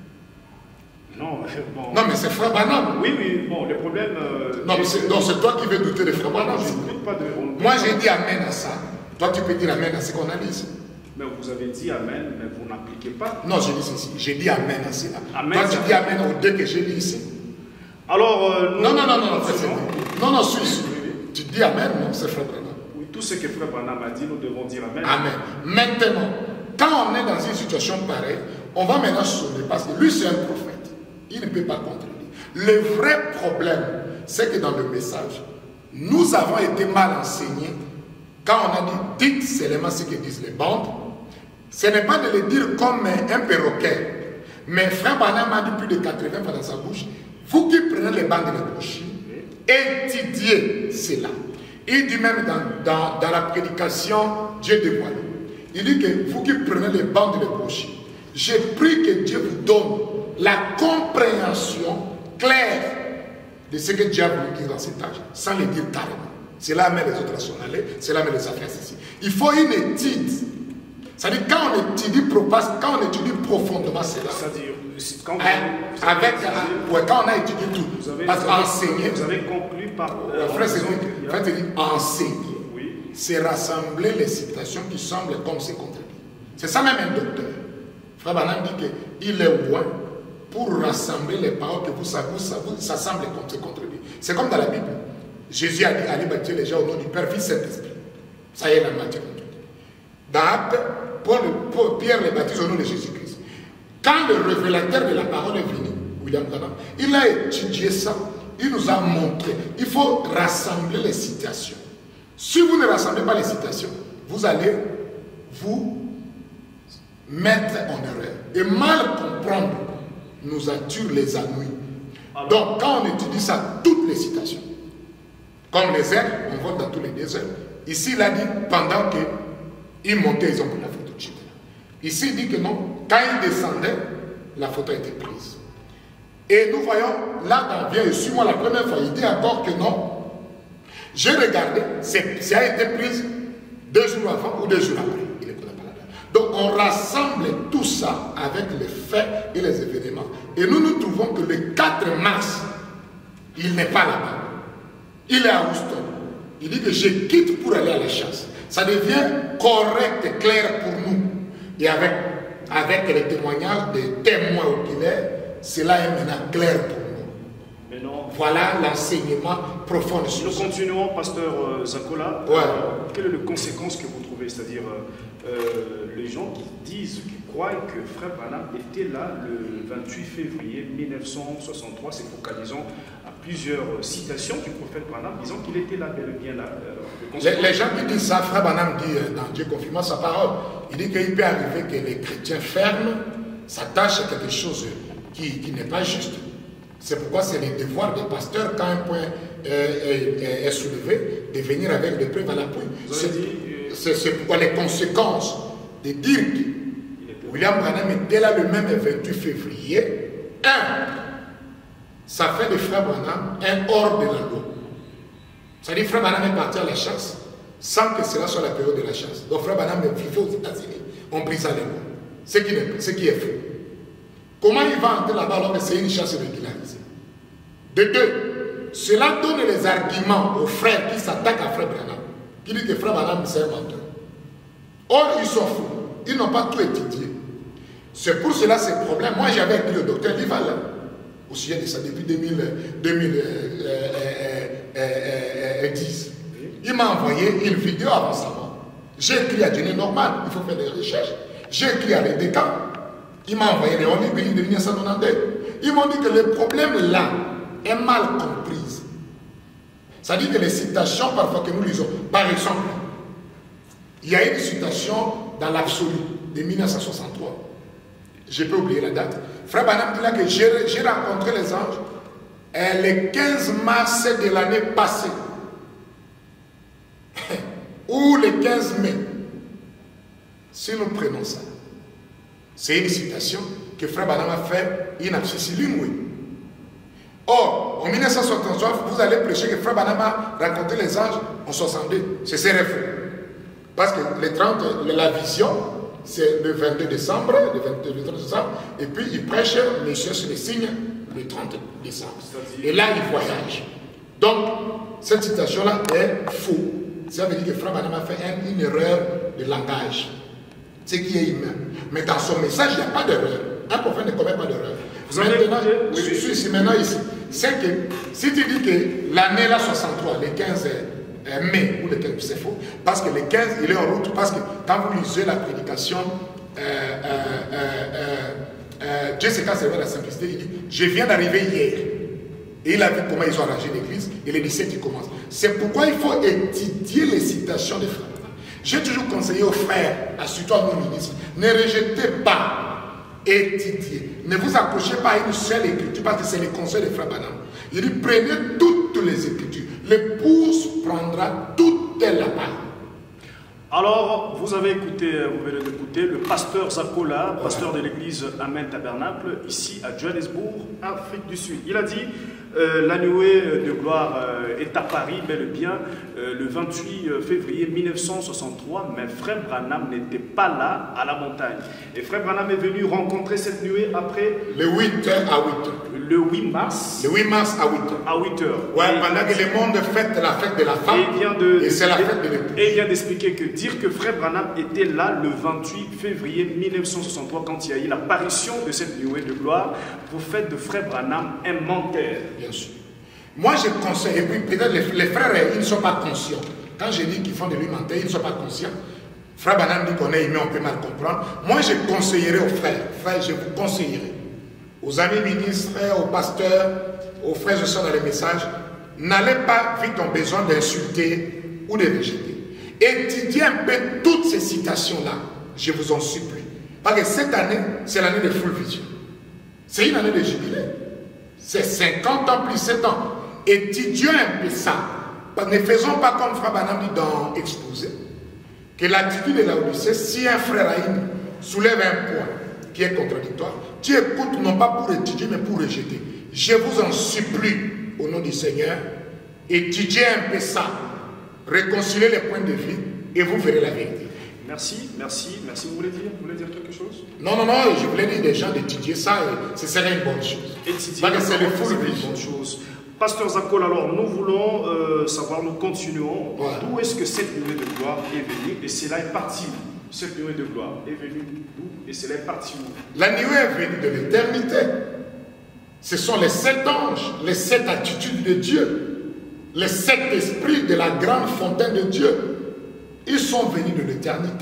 Non, bon. Non, mais c'est Frère Branham. Oui, oui, bon, le problème. Euh, Non, mais c'est non, c'est toi qui veux douter de Frère Branham. je ne doute pas de. on- Moi, j'ai dit Amen à ça. Toi, tu peux dire Amen à ce qu'on a lu ici. Mais vous avez dit Amen, mais vous n'appliquez pas. Non, j'ai dit ceci. J'ai dit Amen à cela. Amen, Toi, tu ça- dis Amen aux deux que j'ai lu ici. Alors, euh, nous- Non, non, non, non, non, c'est c'est bon. non, non, suis, suis. Oui, oui. Tu dis Amen, non, c'est Frère Branham. Oui, tout ce que Frère Branham a dit, nous devons dire Amen. Amen. Maintenant, quand on est dans une situation pareille, on va maintenant sonner parce que lui, c'est un prophète. Il ne peut pas contredire. Le vrai problème, c'est que dans le message, nous avons été mal enseignés. Quand on a dit, dites seulement ce que disent les bandes, ce n'est pas de le dire comme un perroquet. Mais Frère Branham a dit plus de quatre-vingts fois dans sa bouche, vous qui prenez les bandes de la bouche, étudiez cela. Il dit même dans, dans, dans la prédication Dieu dévoilé, il dit que vous qui prenez les bandes de la bouche, j'ai pris que Dieu vous donne la compréhension claire de ce que Dieu a voulu dire dans cet âge, sans le dire carrément. C'est là même les autres sont allés, c'est là même les affaires ici. Il faut une étude. C'est-à-dire quand on étudie, quand on étudie profondément cela, C'est-à-dire, quand vous, hein, vous avez avec, étudié, ouais, quand on a étudié tout, vous avez, parce vous avez- qu'enseigner, vous avez conclu par. euh, frère, c'est en disant qu'il y a- frère, c'est dire, enseigner, Oui. c'est rassembler les citations qui semblent comme se contredire. C'est ça même un docteur. Frère Branham dit qu'il est loin pour rassembler les paroles que vous savez, vous savez, ça semble comme se contredire. C'est comme dans la Bible. Jésus a dit, allez baptiser les gens au nom du Père, Fils, Saint-Esprit. Ça y est, la matière. Dans Actes, Paul, Paul, Pierre les baptise au nom de Jésus-Christ. Quand le révélateur de la parole est venu, William Branham, il a étudié ça, il nous a montré. Il faut rassembler les citations. Si vous ne rassemblez pas les citations, vous allez vous mettre en erreur. Et mal comprendre nous attire les ennuis. Donc, quand on étudie ça, toutes les citations, comme les airs, on vote dans tous les déserts. Ici, il a dit, pendant qu'ils montaient, ils ont pris la photo de Chidela. Ici, il dit que non, quand ils descendaient, la photo a été prise. Et nous voyons, là, dans vient, et suis-moi la première fois, il dit encore que non. J'ai regardé, ça a été prise deux jours avant ou deux jours après. Il est pas là. Donc, on rassemble tout ça avec les faits et les événements. Et nous nous trouvons que le quatre mars, il n'est pas là-bas. Il est à Houston. Il dit que je quitte pour aller à la chasse. Ça devient correct et clair pour nous. Et avec, avec les témoignages des témoins oculaires, cela est maintenant clair pour nous. Maintenant, voilà l'enseignement profond de nous ce. continuons, pasteur euh, Zakola. Ouais. Euh, quelle est la conséquence que vous trouvez? C'est-à-dire, euh, euh, les gens qui disent, qui croient que Frère Branham était là le vingt-huit février mille neuf cent soixante-trois, c'est focalisant à plusieurs citations du prophète Branham disant qu'il était là, bel et bien là. Euh, les, les gens qui disent ça, Frère Branham dit dans Dieu confirmant sa parole, il dit qu'il peut arriver que les chrétiens fermes s'attachent à quelque chose qui, qui n'est pas juste. C'est pourquoi c'est le devoir des pasteurs, quand un point est, est, est soulevé, de venir avec des preuves à l'appui. C'est pourquoi les conséquences de dire que William Branham était là le même vingt-huit février. Un, ça fait de Frère Branham un hors de la loi. C'est-à-dire Frère Branham est parti à la chasse sans que cela soit la période de la chasse. Donc Frère Branham vivait aux États-Unis, on brisa les lois. Ce qui, est, ce qui est faux. Comment il va entrer là-bas alors que c'est une chasse régularisée? De deux, cela donne les arguments aux frères qui s'attaquent à Frère Branham, qui disent que Frère Branham c'est un menteur. Or, ils sont fous. Ils n'ont pas tout étudié. C'est pour cela ces problèmes. Moi, j'avais écrit le docteur Lival au sujet de ça depuis deux mille dix. Il m'a envoyé une vidéo avant sa mort. J'ai écrit à Jenny Normal, il faut faire des recherches. J'ai écrit à l'Edeka. Il m'a envoyé les Oli Billy de mille neuf cent quatre-vingt-deux. Ils m'ont dit que le problème là est mal comprise. Ça dit que les citations parfois que nous lisons, par exemple, il y a une citation dans l'absolu de mille neuf cent soixante-trois. Je peux oublier la date. Frère Branham dit là que j'ai rencontré les anges et le quinze mars de l'année passée. Ou le quinze mai. Si nous prenons ça, c'est une citation que Frère Branham a fait in abscissi lingue. Or, en mille neuf cent soixante-trois, vous allez prêcher que Frère Branham a rencontré les anges en soixante-deux. C'est très faux. Parce que les trente, la vision, c'est le vingt-deux décembre, le vingt-deux décembre, et puis il prêche, monsieur sur les signes, le trente décembre. Et là, il voyage. Donc, cette citation-là est faux. Ça veut dire que Frère Branham a fait une erreur de langage. Ce qui est humain. Mais dans son message, il n'y a pas d'erreur. Un prophète ne commet pas d'erreur. Maintenant, je suis ici, maintenant ici. C'est que si tu dis que l'année là soixante-trois, le quinze mai, ou le quinze, c'est faux, parce que le quinze, il est en route, parce que quand vous lisez la prédication, euh, euh, euh, euh, Dieu s'est cassé la simplicité, il dit, je viens d'arriver hier. Et il a vu comment ils ont arrangé l'église, et les dix-sept qui commencent. C'est pourquoi il faut étudier les citations des frères. J'ai toujours conseillé aux frères, surtout à nos ministres, ne rejetez pas, étudiez. Ne vous accrochez pas à une seule écriture, parce que c'est le conseil des frères Branham. Il dit, prenez toutes les écritures. L'épouse prendra toute la part. Alors, vous avez écouté, vous venez d'écouter le pasteur Zakola, pasteur de l'église Amen Tabernacle, ici à Johannesburg, Afrique du Sud. Il a dit, euh, la nuée de gloire euh, est à Paris, bel et bien, euh, le vingt-huit février mille neuf cent soixante-trois, mais Frère Branham n'était pas là, à la montagne. Et Frère Branham est venu rencontrer cette nuée après... Le huit heures à huit heures. Le huit mars. Le huit mars à huit heures. À huit heures. Ouais, et pendant que le monde fête la fête de la femme. Et, vient de, et c'est la fête de l'épouse. Et il vient d'expliquer que dire que Frère Branham était là le vingt-huit février mille neuf cent soixante-trois, quand il y a eu l'apparition de cette nuée de gloire, pour faire de Frère Branham un menteur. Bien sûr. Moi, je conseille, et puis peut-être les, les frères, ils ne sont pas conscients. Quand je dis qu'ils font de lui mentir, ils ne sont pas conscients. Frère Branham dit qu'on est aimé, on peut mal comprendre. Moi, je conseillerais aux frères, frères, je vous conseillerais, aux amis ministres, aux pasteurs, aux frères et sœurs dans les messages, n'allez pas vite en besoin d'insulter ou de rejeter. Étudiez un peu toutes ces citations-là, je vous en supplie. Parce que cette année, c'est l'année de Full Vision. C'est une année de jubilé. C'est cinquante ans plus sept ans. Étudions un peu ça. Ne faisons pas comme Frère Branham dit dans Exposé, que l'attitude de la Odyssée, si un frère Haïm soulève un point qui est contradictoire, tu écoutes non pas pour étudier, mais pour rejeter. Je vous en supplie, au nom du Seigneur, étudiez un peu ça, réconciliez les points de vue et vous verrez la vérité. Merci, merci, merci. Vous voulez dire, vous voulez dire quelque chose? Non, non, non, je voulais dire des gens d'étudier ça et ce serait une bonne chose. Étudier, parce que c'est le full une bonne chose. Pasteur Zakol, alors nous voulons euh, savoir, nous continuons, ouais. D'où est-ce que cette nuée de gloire est venue et cela est parti où? Cette nuée de gloire est venue d'où et cela est parti où? La nuée est venue de l'éternité. Ce sont les sept anges, les sept attitudes de Dieu, les sept esprits de la grande fontaine de Dieu. Ils sont venus de l'éternité.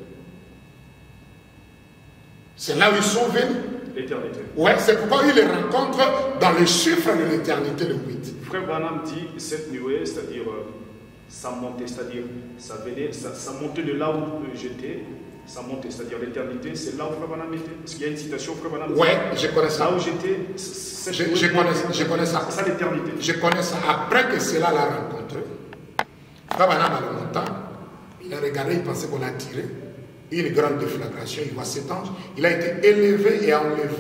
C'est là où ils sont venus. L'éternité. Ouais, c'est pourquoi ils les rencontrent dans le chiffre de l'éternité, le huit. Frère Branham dit cette nuée, c'est-à-dire euh, ça montait, c'est-à-dire ça venait, ça, ça montait de là où j'étais, ça montait, c'est-à-dire l'éternité, c'est là où Frère Branham était. Parce qu'il y a une citation, Frère Branham dit. Ouais, je connais ça. Là où j'étais, je, je, connais, je connais ça. C'est ça l'éternité. Je connais ça. Après que cela l'a rencontré, Frère Branham a longtemps, il a regardé, il pensait qu'on l'a tiré. Une grande déflagration, il voit cet ange. Il a été élevé et enlevé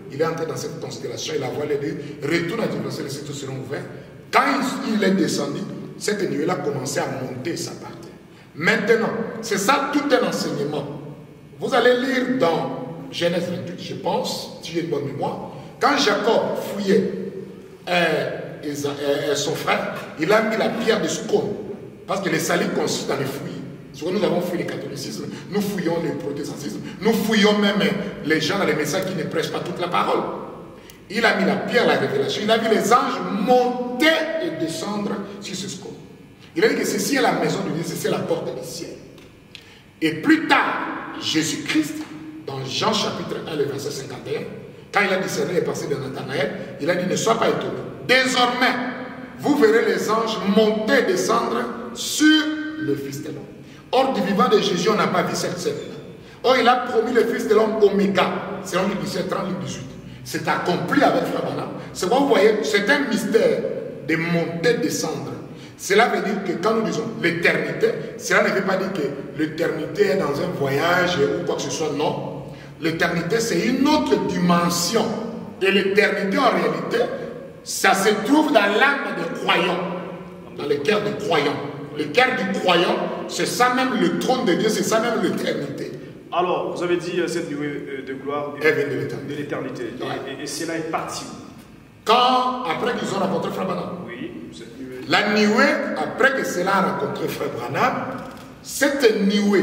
il est entré dans cette constellation, il a voilé les deux, retourne à Dieu, les cieux seront ouverts. Quand il, il est descendu, cette nuée-là a commencé à monter sa part. Maintenant, c'est ça tout un enseignement. Vous allez lire dans Genèse vingt-huit, je pense, si j'ai une bonne mémoire, quand Jacob fouillait euh, euh, son frère, il a mis la pierre de Scone, parce que les salis consistent dans les fouilles. Souvent, nous avons fouillé le catholicisme, nous fouillons le protestantisme, nous fouillons même les gens dans les messages qui ne prêchent pas toute la parole. Il a mis la pierre, la révélation, il a vu les anges monter et descendre sur ce scone. Il a dit que ceci est la maison de Dieu, ceci est la porte du ciel. Et plus tard, Jésus-Christ, dans Jean chapitre un, le verset cinquante et un, quand il a discerné les pensées de Nathanaël, il a dit, ne sois pas étonné. Désormais, vous verrez les anges monter et descendre sur le Fils de l'homme. Or, du vivant de Jésus, on n'a pas vu cette scène-là. Or, il a promis le Fils de l'homme Oméga, selon Luc dix-sept, trente, Luc dix-huit. C'est accompli avec Frère Branham. C'est quoi vous voyez, c'est un mystère de monter, descendre. Cela veut dire que quand nous disons l'éternité, cela ne veut pas dire que l'éternité est dans un voyage ou quoi que ce soit, non. L'éternité, c'est une autre dimension. Et l'éternité, en réalité, ça se trouve dans l'âme des croyants, dans le cœur des croyants. Le cœur du croyant, c'est ça même le trône de Dieu, c'est ça même l'éternité. Alors, vous avez dit euh, cette nuée de gloire elle vient de l'éternité. Ouais. Et, et, et cela est parti. Quand, après qu'ils ont rencontré Frère Branham, oui, cette nuée. La nuée, après que cela a rencontré Frère Branham, cette nuée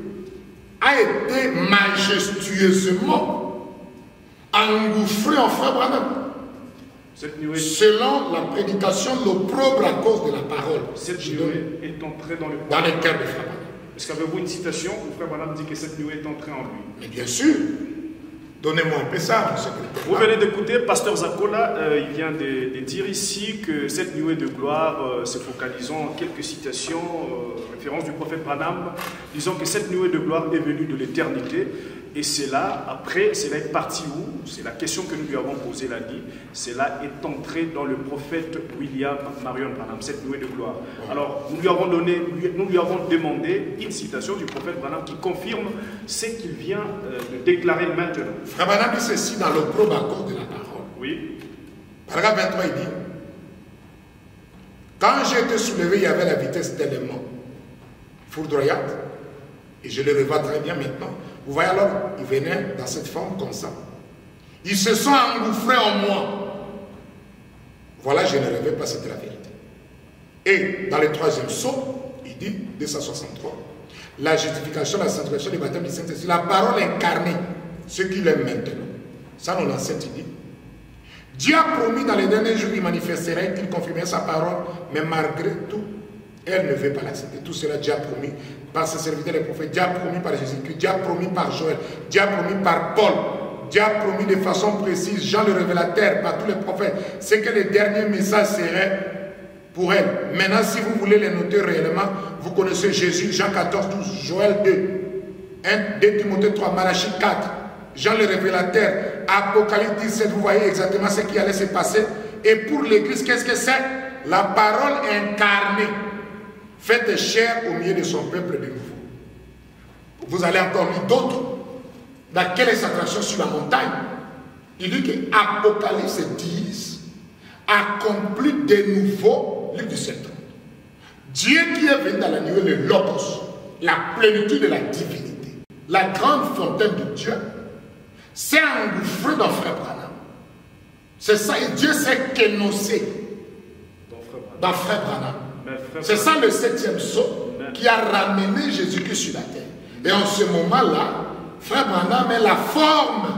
a été majestueusement engouffrée en Frère Branham. Cette nuée, selon la prédication, l'opprobre à cause de la parole. Cette nuée est entrée dans le dans le cœur de Frère Branham. Est-ce qu'avez-vous une citation où Frère Branham dit que cette nuée est entrée en lui? Mais bien sûr. Donnez-moi un peu ça. Vous venez d'écouter Pasteur Zakola, euh, il vient de, de dire ici que cette nuée de gloire euh, se focalisant en quelques citations, euh, référence du prophète Branham, disant que cette nuée de gloire est venue de l'éternité. Et c'est là, après, c'est là est parti où? C'est la question que nous lui avons posée la nuit. C'est là est entré dans le prophète William Marion Branham, cette nuée de gloire. Alors, nous lui avons donné, nous lui avons demandé une citation du prophète Branham qui confirme ce qu'il vient euh, de déclarer maintenant. Frère Branham dit ceci dans l'opprobre à cause de la parole. Oui. Paragraphe vingt-trois, il dit, quand j'ai été soulevé, il y avait la vitesse d'élément foudroyante, et je le revois très bien maintenant. Vous voyez alors, ils venaient dans cette forme comme ça. Ils se sont engouffrés en moi. Voilà, je ne rêvais pas, c'était la vérité. Et dans le troisième saut, il dit, deux cent soixante-trois, la justification, la sanctification du baptême du Saint-Esprit, la parole incarnée, ce qu'il est maintenant. Ça, dans l'ancien, il dit. Dieu a promis dans les derniers jours, il manifesterait, qu'il confirmerait sa parole, mais malgré tout, elle ne veut pas l'accepter. Tout cela, Dieu a promis par ses serviteurs les prophètes, Dieu a promis par Jésus-Christ, Dieu a promis par Joël, Dieu a promis par Paul, Dieu a promis de façon précise, Jean le révélateur, par tous les prophètes, c'est que les derniers messages seraient pour elle. Maintenant, si vous voulez les noter réellement, vous connaissez Jésus, Jean quatorze, douze, Joël deux, deux Timothée trois, Malachie quatre, Jean le révélateur, Apocalypse dix-sept, vous voyez exactement ce qui allait se passer. Et pour l'Église, qu'est-ce que c'est? La parole incarnée, faite chair au milieu de son peuple de nouveau. Vous allez encore lire d'autres. Dans quelle est sa traction sur la montagne? Il dit que Apocalypse dix accomplit de nouveau le dix-sept. Dieu qui est venu dans la nuée, le Logos, la plénitude de la divinité, la grande fontaine de Dieu, s'est engouffré dans Frère Branham. C'est ça, et Dieu s'est kénossé dans Frère Branham. C'est ça le septième saut qui a ramené Jésus-Christ sur la terre. Et en ce moment-là, Frère Branham est la forme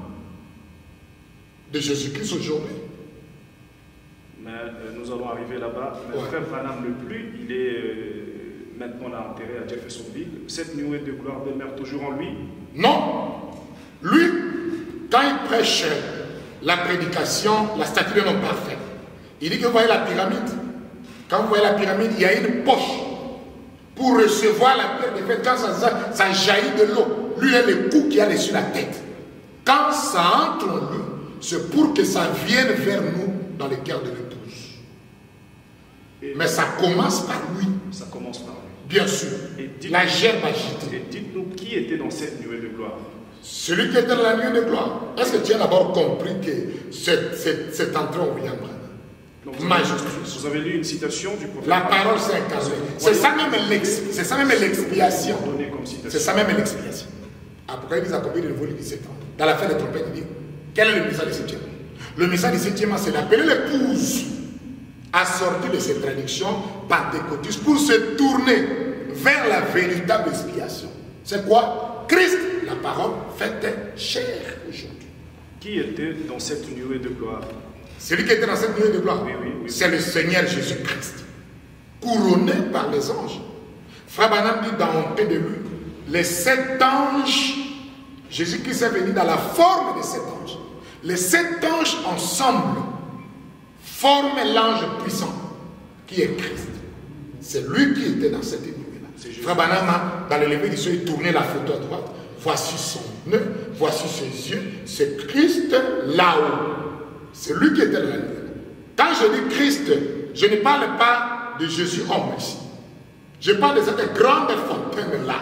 de Jésus-Christ aujourd'hui. Mais euh, nous allons arriver là-bas. Mais ouais. Frère Branham ne plus, il est euh, maintenant là enterré à Jeffersonville. Cette nuée de gloire demeure toujours en lui? Non. Lui, quand il prêche la prédication, la statue de l'homme parfait, il dit que vous voyez la pyramide. Quand vous voyez la pyramide, il y a une poche pour recevoir la pierre de fait. Quand ça, ça, ça jaillit de l'eau, lui, il a le cou qui a dessus la tête. Quand ça entre en lui, c'est pour que ça vienne vers nous dans le cœur de l'épouse. Mais ça commence par lui. Ça commence par lui. Bien sûr. Et la gerbe agitée. Et dites-nous qui était dans cette nuée de gloire. Celui qui était dans la nuée de gloire. Est-ce que tu as d'abord compris que cette, cette, cette entrée au William Branham? Vous avez lu une citation du prophète. La parole s'est incarnée. C'est ça même l'expiation. C'est ça même l'expiation. Après, il a accompli de nouveau les dix-sept ans. Dans la fin des trompettes, il dit quel est le message du septième? Le message du septième, c'est d'appeler l'épouse à sortir de cette traduction pentecôtiste pour se tourner vers la véritable expiation. C'est quoi? Christ, la parole faite chair aujourd'hui. Qui était dans cette nuée de gloire? Celui qui était dans cette nuée de gloire, oui, oui, oui. C'est le Seigneur Jésus-Christ, couronné par les anges. Frère Branham dit dans Honteux de lui, les sept anges, Jésus-Christ est venu dans la forme de sept anges. Les sept anges ensemble forment l'ange puissant qui est Christ. C'est lui qui était dans cette nuée-là. Frère Branham, dans le lever du ciel, il tournait la photo à droite. Voici son nez, voici ses yeux. C'est Christ là-haut. C'est lui qui était dans la nuée. Quand je dis Christ, je ne parle pas de Jésus homme ici. Je parle de cette grande fontaine-là.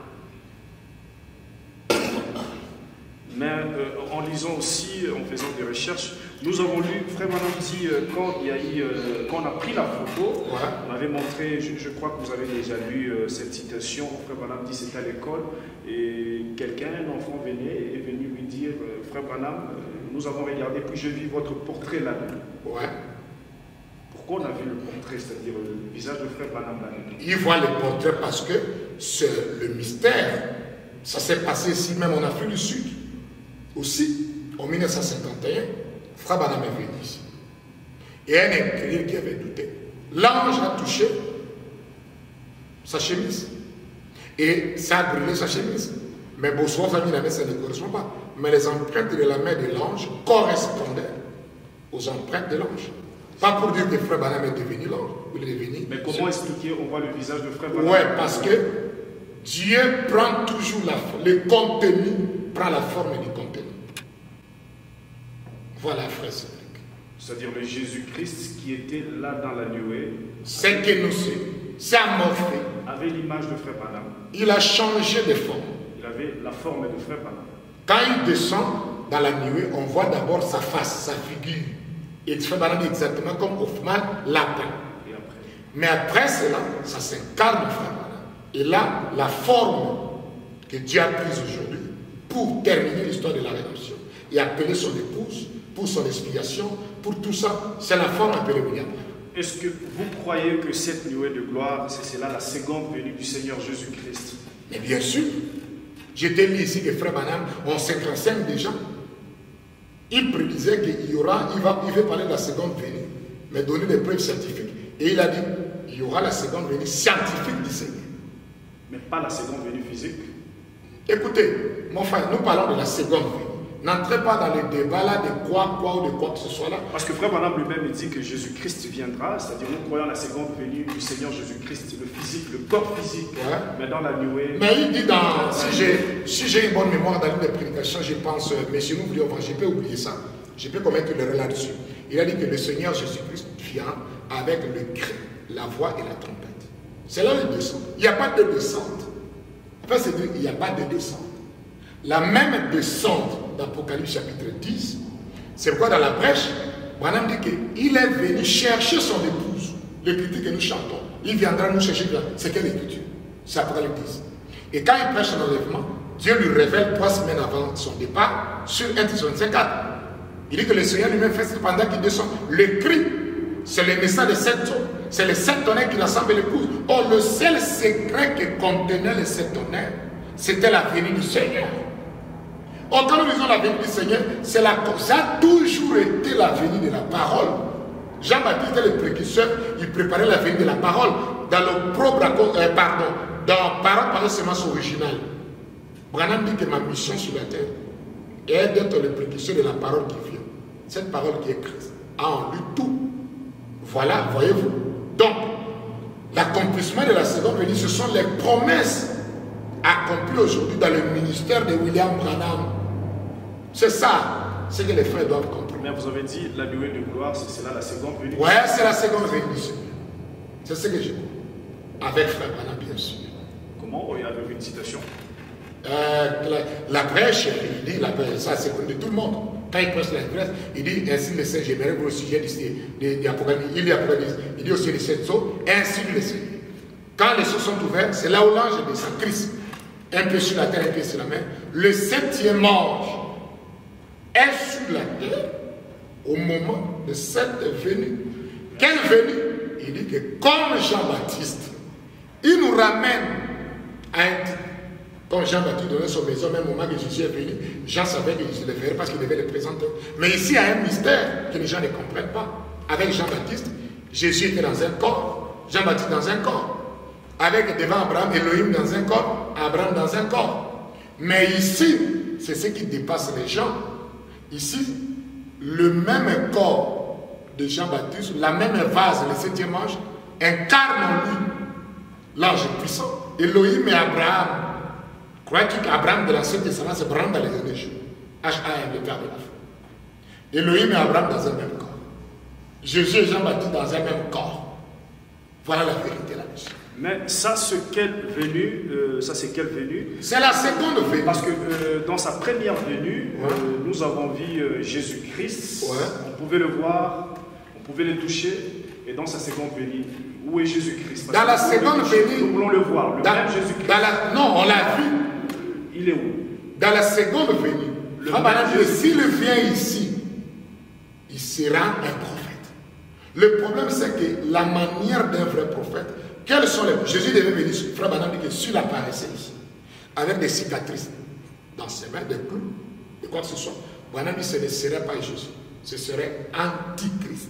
Mais euh, en lisant aussi, en faisant des recherches, nous avons lu, Frère Branham dit, euh, quand, il y a eu, euh, quand on a pris la photo, ouais. On avait montré, je, je crois que vous avez déjà lu euh, cette citation, Frère Branham dit c'était à l'école, et quelqu'un, un enfant venait, est venu lui dire, euh, Frère Branham, euh, nous avons regardé, puis je vis votre portrait là-dedans. Ouais. Pourquoi on a vu le portrait, c'est-à-dire le visage de Frère Branham là-dedans? Il voit le portrait parce que c'est le mystère. Ça s'est passé ici même en Afrique du Sud. Aussi, en mille neuf cent cinquante et un, Frère Branham est venu ici. Et un incrédule qui avait douté. L'ange a touché sa chemise. Et ça a brûlé sa chemise. Mais bonsoir, ça ne correspond pas. Mais les empreintes de la main de l'ange correspondaient aux empreintes de l'ange. Pas pour dire que Frère Branham est devenu l'ange. Il est devenu. Mais comment expliquer, on voit le visage de Frère Branham? Oui, parce que Dieu prend toujours la, le contenu, prend la forme du contenu. Voilà, frère Cédric. C'est-à-dire le Jésus-Christ qui était là dans la nuée. C'est que nous sommes. C'est amorphé. Avait l'image de Frère Branham. Il a changé de forme. Il avait la forme de Frère Branham. Quand il descend dans la nuée, on voit d'abord sa face, sa figure. Et Frère Branham est exactement comme Hoffman lapin. Et après? Mais après cela, ça s'incarne Frère Branham. Et là, la forme que Dieu a prise aujourd'hui pour terminer l'histoire de la rédemption et appeler son épouse pour son expiation, pour tout ça, c'est la forme appelée William. Est-ce que vous croyez que cette nuée de gloire, c'est là la seconde venue du Seigneur Jésus-Christ? Mais bien sûr. J'étais mis ici que Frère Branham, en cinquante-cinq déjà, il prédisait qu'il y aura, il va, il va parler de la seconde venue, mais donner des preuves scientifiques. Et il a dit, il y aura la seconde venue scientifique du Seigneur. Mais pas la seconde venue physique. Écoutez, mon frère, nous parlons de la seconde venue. N'entrez pas dans les débats là de quoi, quoi ou de quoi que ce soit là. Parce que Frère Branham lui-même dit que Jésus-Christ viendra, c'est-à-dire nous croyons à la seconde venue du Seigneur Jésus-Christ, le physique, le corps physique, ouais. Mais dans la nuée. Mais il dit dans, si j'ai si j'ai une bonne mémoire dans l'une des prédications, je pense, mais si nous voulions voir, je peux oublier ça, je peux commettre l'erreur là-dessus. Il a dit que le Seigneur Jésus-Christ vient avec le cri, la voix et la trompette. C'est là le descend. Il n'y a pas de descente. Enfin, c'est dire qu'il n'y a pas de descente. La même descente d'Apocalypse chapitre dix, c'est pourquoi dans la brèche, Branham dit qu'il est venu chercher son épouse, l'écriture que nous chantons. Il viendra nous chercher. C'est quelle écriture? C'est Apocalypse dix. Et quand il prêche son enlèvement, Dieu lui révèle trois semaines avant son départ sur un Thessaloniciens quatre. Il dit que le Seigneur lui-même fait pendant qu'il descend. Le cri, c'est le message de sept tonnerres. C'est les sept tonnerres qui rassemblent l'épouse. Or, le seul secret que contenaient les sept tonnerres, c'était la venue du Seigneur. Or, quand nous disons la venue du Seigneur, c'est la, ça a toujours été la venue de la parole. Jean-Baptiste était le précurseur, il préparait la venue de la parole dans le propre, euh, pardon, dans Parole par la semence originale. Branham dit que ma mission sur la terre est d'être le précurseur de la parole qui vient. Cette parole qui est Christ a en lui tout. Voilà, voyez-vous. Donc, l'accomplissement de la seconde venue, ce sont les promesses accomplies aujourd'hui dans le ministère de William Branham. C'est ça, c'est que les frères doivent comprendre. Mais vous avez dit la nuée de gloire, c'est là la seconde venue. Ouais, c'est la seconde venue du Seigneur. C'est ce que j'ai dit. Avec frère Branham, bien sûr. Comment? Il y avait une citation. euh, la, la prêche, il dit, la prêche, ça c'est connu de tout le monde. Quand il prêche la prêche, il dit, ainsi le Seigneur, j'aimerais vous le sujet de l'Apocalypse, il dit Apocalypse, il dit aussi les sept sceaux, ainsi le Seigneur. Quand les sceaux sont ouverts, c'est là où l'ange descend, Christ, un peu sur la terre, un peu sur la mer. Le septième ange est sur la terre au moment de cette venue. Quelle venue? Il dit que comme Jean-Baptiste, il nous ramène à un titre. Comme Jean-Baptiste donnait son maison, même au moment que Jésus est venu, Jean savait que Jésus le verrait parce qu'il devait le présenter. Mais ici, il y a un mystère que les gens ne comprennent pas. Avec Jean-Baptiste, Jésus était dans un corps, Jean-Baptiste dans un corps. Avec devant Abraham, Elohim dans un corps, Abraham dans un corps. Mais ici, c'est ce qui dépasse les gens. Ici, le même corps de Jean-Baptiste, la même vase, le septième ange, incarne en lui l'ange puissant. Elohim et Abraham. Crois-tu qu'Abraham de la seule descendance se branle dans les années jours? H A M, le père de la foi. Elohim et Abraham dans un même corps. Jésus et Jean-Baptiste dans un même corps. Voilà la vérité là-dessus. Mais ça, ce quelle venue, euh, ça c'est quelle venue? C'est la seconde venue. Parce que euh, dans sa première venue, ouais. euh, nous avons vu euh, Jésus-Christ. Ouais. On pouvait le voir, on pouvait le toucher. Et dans sa seconde venue, où est Jésus-Christ? Dans la seconde venue, nous voulons le voir. Le dans, même Jésus-Christ. Non, on l'a vu. Il est où? Dans la seconde venue. Le s'il vient ici, il sera un prophète. Le problème, c'est que la manière d'un vrai prophète, quels sont les... Jésus devait venir, Frère Branham dit que s'il apparaissait ici, avec des cicatrices dans ses mains, des clous, de quoi que ce soit, Branham dit que ce ne serait pas Jésus, ce serait Antichrist.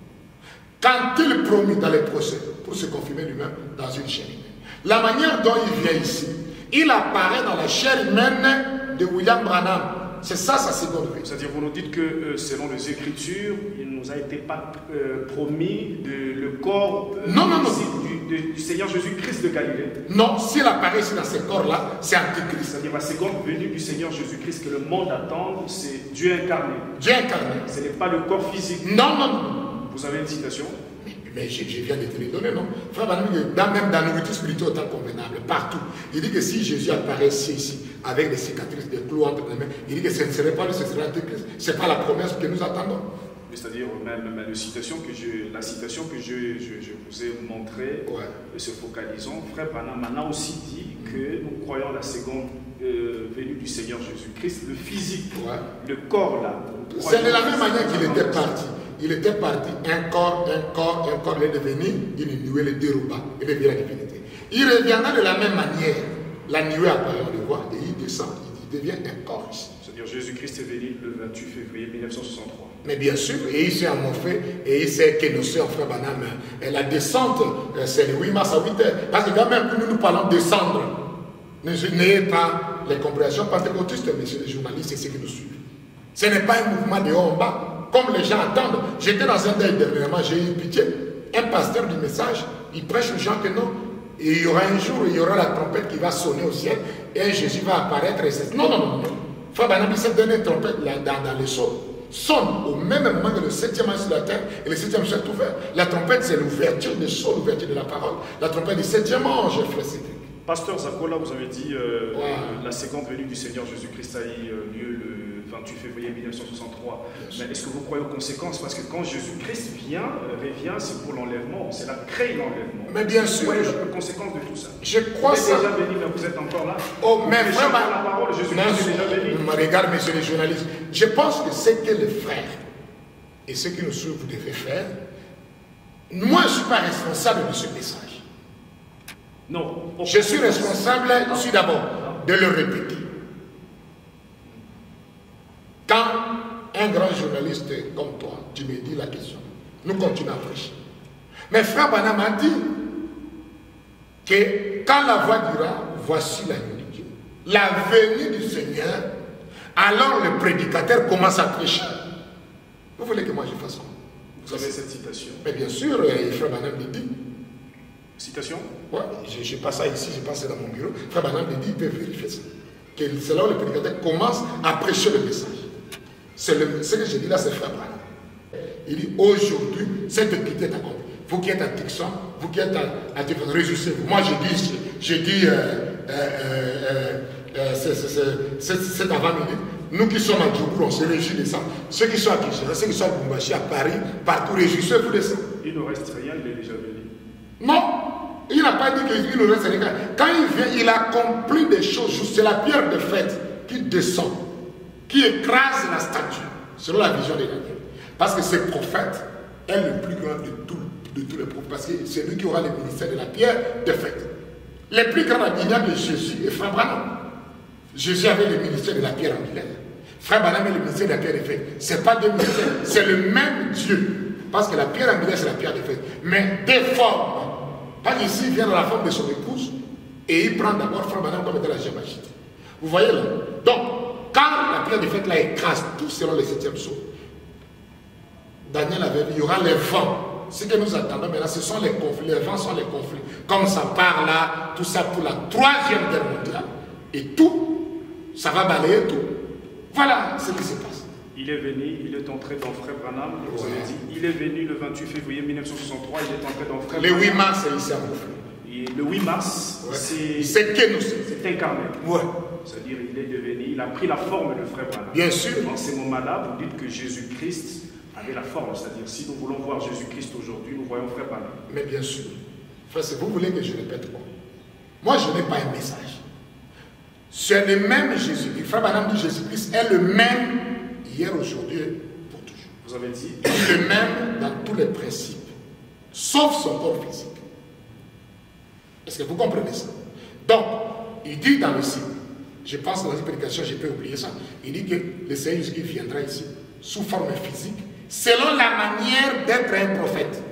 Quand il promit dans les procès, pour se confirmer lui-même dans une chair humaine, la manière dont il vient ici, il apparaît dans la chair humaine de William Branham. C'est ça sa seconde venue. C'est-à-dire, vous nous dites que euh, selon les Écritures, il ne nous a été pas euh, promis de, le corps euh, non, non, non. Du, de, du Seigneur Jésus-Christ de Galilée. Non, s'il apparaît ici dans ce corps-là, c'est Antichrist. C'est-à-dire, la seconde venue du Seigneur Jésus-Christ que le monde attend, c'est Dieu incarné. Dieu incarné. Ce n'est pas le corps physique. Non, non, non. Vous avez une citation? Mais, mais je, je viens de te les donner, non? Frère Branham, dans, même dans la nourriture spirituelle autant convenable, partout, il dit que si Jésus apparaissait ici, avec des cicatrices, des clous entre les mains, il dit que ce ne serait pas lui, ce serait Antichrist. Ce n'est pas la promesse que nous attendons. C'est-à-dire, même, même la citation que je, la citation que je, je, je vous ai montrée, ouais. Se focalisant, Frère Branham a aussi dit que nous croyons à la seconde euh, venue du Seigneur Jésus-Christ, le physique, ouais. Le corps là. C'est de la même manière qu'il était parti. Il était parti, un corps, un corps, un corps, il est devenu, il est noué, le déroba, il devient la divinité. Il reviendra de la même manière. La nuée apparaît, on le voit, et il descend, il devient un corps ici. C'est-à-dire Jésus-Christ est venu le vingt-huit février mille neuf cent soixante-trois. Mais bien sûr, et il s'est amorphé, et il s'est kénossé en Frère Branham. Et la descente, c'est le huit mars à huit heures. Parce que quand même, nous nous parlons de descendre. N'ayez pas les compréhensions pentecôtistes, messieurs les journalistes, c'est ce qui nous suivent. Ce n'est pas un mouvement de haut en bas, comme les gens attendent. J'étais dans un deuil dernièrement, j'ai eu pitié. Un pasteur du message, il prêche aux gens que non. Et il y aura un jour, il y aura la trompette qui va sonner au ciel, et Jésus va apparaître. Et non, non, non, non. Frère Branham s'est donné une trompette là, dans, dans les sauts. Sonne au même moment que le septième ange sur la terre et le septième ciel est ouvert. La trompette, c'est l'ouverture des sauts, l'ouverture de la parole. La trompette du septième ange, frère Cédric. Pasteur Zakola, vous avez dit euh, ouais. euh, la seconde venue du Seigneur Jésus-Christ a eu euh, lieu le vingt-huit février mille neuf cent soixante-trois. Mais est-ce que vous croyez aux conséquences? Parce que quand Jésus-Christ vient, euh, revient, c'est pour l'enlèvement. C'est là crée l'enlèvement. Mais bien sûr. Vous croyez aux conséquences de tout ça? Je crois ça. Vous êtes déjà venu, mais vous êtes encore là. Oh, mais vraiment. La parole, Jésus-Christ est déjà venu. Regarde, messieurs les journalistes. Je pense que ce que les frères et ce qui nous suivent, vous devez faire. Moi, je ne suis pas responsable de ce message. Non. Je suis responsable, je suis d'abord de le répéter. Quand un grand journaliste comme toi, tu me dis la question, nous continuons à prêcher. Mais Frère Branham a dit que quand la voix dira, voici la nuit de Dieu, la venue du Seigneur, alors le prédicateur commence à prêcher. Vous voulez que moi je fasse quoi? Vous avez cette citation? Mais bien sûr, Frère Branham le dit. Citation? Oui, je n'ai pas ça ici, je passe dans mon bureau. Frère Branham le dit, il peut vérifier ça. C'est là où le prédicateur commence à prêcher le message. C'est ce que je dis là, c'est Frère Branham. Il dit, aujourd'hui, cette équité est accomplie. Vous qui êtes à Tixon, vous qui êtes à, à Tixon, réjouissez-vous. Moi, je dis, je dis, euh, euh, euh, euh, c'est avant-midi. Nous qui sommes à Djokour, on se réjouit de ça. Ceux qui sont à Kinshasa, ceux qui sont à Bumbashi, à Paris, partout, réjouissez-vous de ça. Il ne reste rien, il est déjà venu. Non, il n'a pas dit qu'il ne reste rien. Quand il vient, il accomplit des choses justes. C'est la pierre de fête qui descend, qui écrase la statue, selon la vision de Daniel. Parce que ce prophète est le plus grand de, tout, de tous les prophètes. Parce que c'est lui qui aura le ministère de la pierre de fête. Les plus grands habitants de Jésus et Frère Branham. Jésus avait le ministère de la pierre angulaire. Frère Branham avait le ministère de la pierre de fête. Ce n'est pas deux ministères, c'est le même Dieu. Parce que la pierre angulaire, c'est la pierre de fête. Mais déforme. Parce qu'ici, il vient dans la forme de son épouse et il prend d'abord Frère Branham comme étant la gémagite. Vous voyez là? Donc, quand la pierre de fête là écrase tout selon les septièmes sauts, Daniel avait vu, il y aura les vents. Ce que nous attendons maintenant, ce sont les conflits. Les vents sont les conflits. Comme ça part là, tout ça pour la troisième guerre mondiale. Et tout, ça va balayer tout. Voilà ce qui se passe. Il est venu, il est entré dans Frère Branham. Vous avez dit, il est venu le vingt-huit février mille neuf cent soixante-trois, il est entré dans Frère Le Branham. huit mars, c'est ici à Mouflé. Et le huit mars, Ouais. c'est C'est que nous sommes. c'est incarné. Ouais. C'est-à-dire, il est devenu, il a pris la forme de Frère Branham. Bien sûr. Dans ces moments-là, vous dites que Jésus-Christ avait la forme. C'est-à-dire, si nous voulons voir Jésus-Christ aujourd'hui, nous voyons Frère Branham. Mais bien sûr. Frère, si vous voulez que je répète quoi? Moi, je n'ai pas un message. C'est le même Jésus-Christ. Frère Branham dit Jésus-Christ est le même hier, aujourd'hui, pour toujours. Vous avez dit, Le même dans tous les principes, sauf son corps physique. Est-ce que vous comprenez ça? Donc, il dit dans le site, je pense que dans une prédication, je peux oublier ça, il dit que le Seigneur Jésus viendra ici sous forme physique, selon la manière d'être un prophète.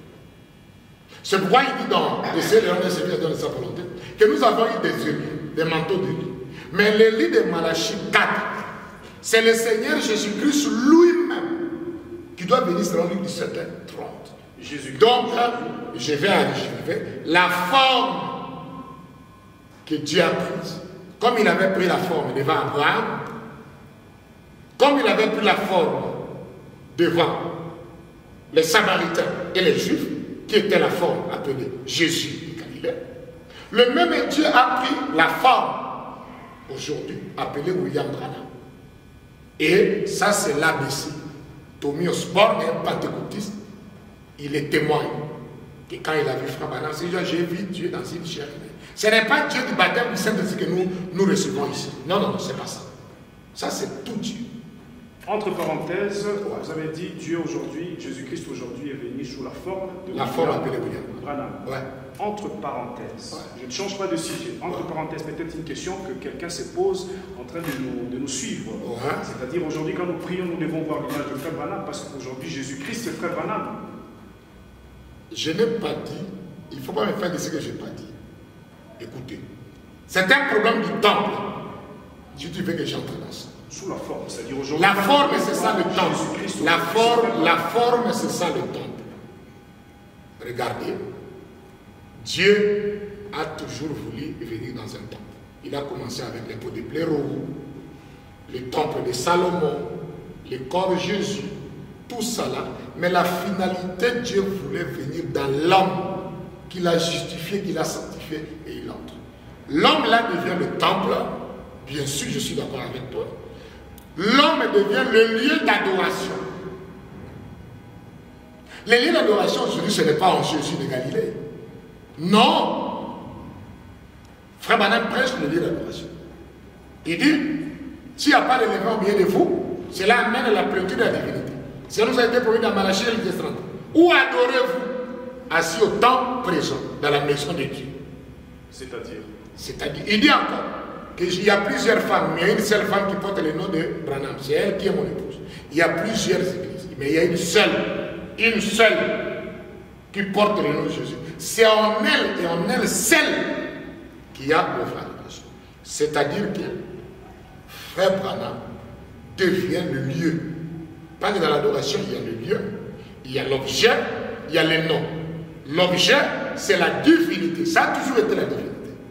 C'est pourquoi il dit dans le Seigneur de Seigneur dans sa volonté que nous avons eu des élus, des manteaux de lit. Mais le lit de Malachie quatre, c'est le Seigneur Jésus-Christ lui-même qui doit venir selon lui dix-sept heures trente. Jésus-Christ. Donc, je vais arriver. La forme que Dieu a prise, comme il avait pris la forme devant Abraham, comme il avait pris la forme devant les Samaritains et les Juifs, qui était la forme appelée Jésus de Galilée, le même Dieu a pris la forme aujourd'hui appelée William Branham. Et ça, c'est l'A B C. Tommy Osborne, un pentecôtiste, il est témoin que quand il a vu Frère Branham, il dit j'ai vu Dieu dans une chair. Ce n'est pas Dieu du baptême du Saint-Esprit que nous, nous recevons ici. Non, non, non, c'est pas ça. Ça, c'est tout Dieu. Entre parenthèses, vous avez dit Dieu aujourd'hui, Jésus-Christ aujourd'hui est venu sous la forme de La forme appelée William Branham. Ouais. Entre parenthèses, Ouais. je ne change pas de sujet. Entre Ouais. parenthèses, peut-être une question que quelqu'un se pose en train de nous, de nous suivre. Ouais. C'est-à-dire aujourd'hui, quand nous prions, nous devons voir l'image de Frère Branham parce qu'aujourd'hui, Jésus-Christ est Frère Branham. Je n'ai pas dit, il ne faut pas me faire de ce que je n'ai pas dit. Écoutez, c'est un problème du temple. Si tu veux que j'entre dans ça. Sous la forme, c'est-à-dire aujourd'hui. La quand forme, nous c'est devons ça le voir temple. Jésus-Christ La aujourd'hui, forme, c'est la forme, c'est ça le temple. Regardez, Dieu a toujours voulu venir dans un temple. Il a commencé avec les pots de blaireau, le temple de Salomon, le corps de Jésus, tout ça là. Mais la finalité, Dieu voulait venir dans l'homme qu'il a justifié, qu'il a sanctifié et il entre. L'homme là devient le temple. Bien sûr, je suis d'accord avec toi. L'homme devient le lieu d'adoration. Le lieu d'adoration aujourd'hui, ce n'est pas en Jésus de Galilée. Non. Frère Branham prêche le lieu d'adoration. Il dit, s'il n'y a pas d'élément au milieu de vous, cela amène la plénitude de la divinité. Cela nous a été promis dans Malachie trente. Où adorez-vous? Assis au temps présent, dans la maison de Dieu. C'est-à-dire, C'est-à-dire, il dit encore qu'il y a plusieurs femmes, mais il y a une seule femme qui porte le nom de Branham. C'est elle qui est mon épouse. Il y a plusieurs églises, mais il y a une seule, une seule qui porte le nom de Jésus. C'est en elle et en elle seule qu'il y a l'adoration. C'est-à-dire que Frère Branham devient le lieu. Pas que dans l'adoration, il y a le lieu, il y a l'objet, il y a le nom. L'objet, c'est la divinité. Ça a toujours été la divinité.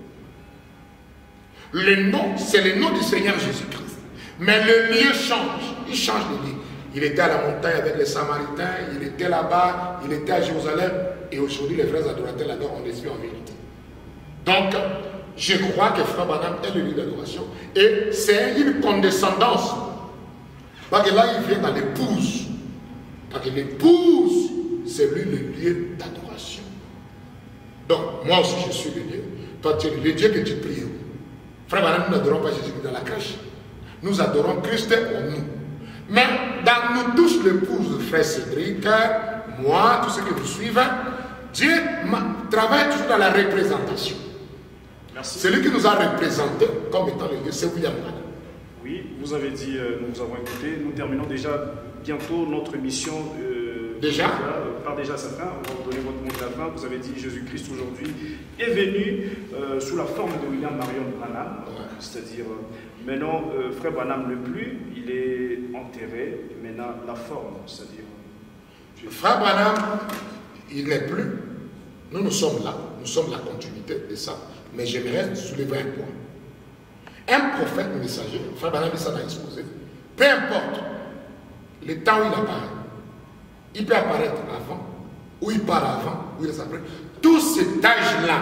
Le nom, c'est le nom du Seigneur Jésus-Christ. Mais le lieu change. Il change de lieu. Il était à la montagne avec les Samaritains, il était là-bas, il était à Jérusalem. Et aujourd'hui, les vrais adorateurs là-bas, on les suit en vérité. Donc, Je crois que Frère Branham est le lieu d'adoration. Et c'est une condescendance. Parce que là, il vient dans l'épouse. Parce que l'épouse, c'est lui le lieu d'adoration. Donc, moi aussi, je suis le lieu. Toi, tu es le Dieu que tu pries. Frère Branham, nous n'adorons pas Jésus dans la crèche. Nous adorons Christ en nous. Mais dans nous tous, l'épouse de Frère Cédric, moi, tous ceux que vous suivez, Dieu travaille toujours dans la représentation. Merci. Celui qui nous a représentés comme étant le Dieu, c'est William Branham. Oui, vous avez dit, euh, nous avons écouté, nous terminons déjà bientôt notre émission. Euh, déjà euh, Par déjà sa fin, on va vous donner votre mot de la fin. Vous avez dit Jésus-Christ aujourd'hui est venu euh, sous la forme de William Marion Branham, ouais. C'est-à-dire euh, maintenant, euh, Frère Branham ne plus, il est enterré, maintenant la forme, c'est-à-dire. Je... Frère Branham, il n'est plus. Nous, nous sommes là, nous sommes la continuité de ça. Mais j'aimerais soulever un point. Un prophète messager, Frère Branham ça l'a exposé, peu importe le temps où il apparaît, il peut apparaître avant, ou il part avant, ou il reste après. Tout cet âge-là,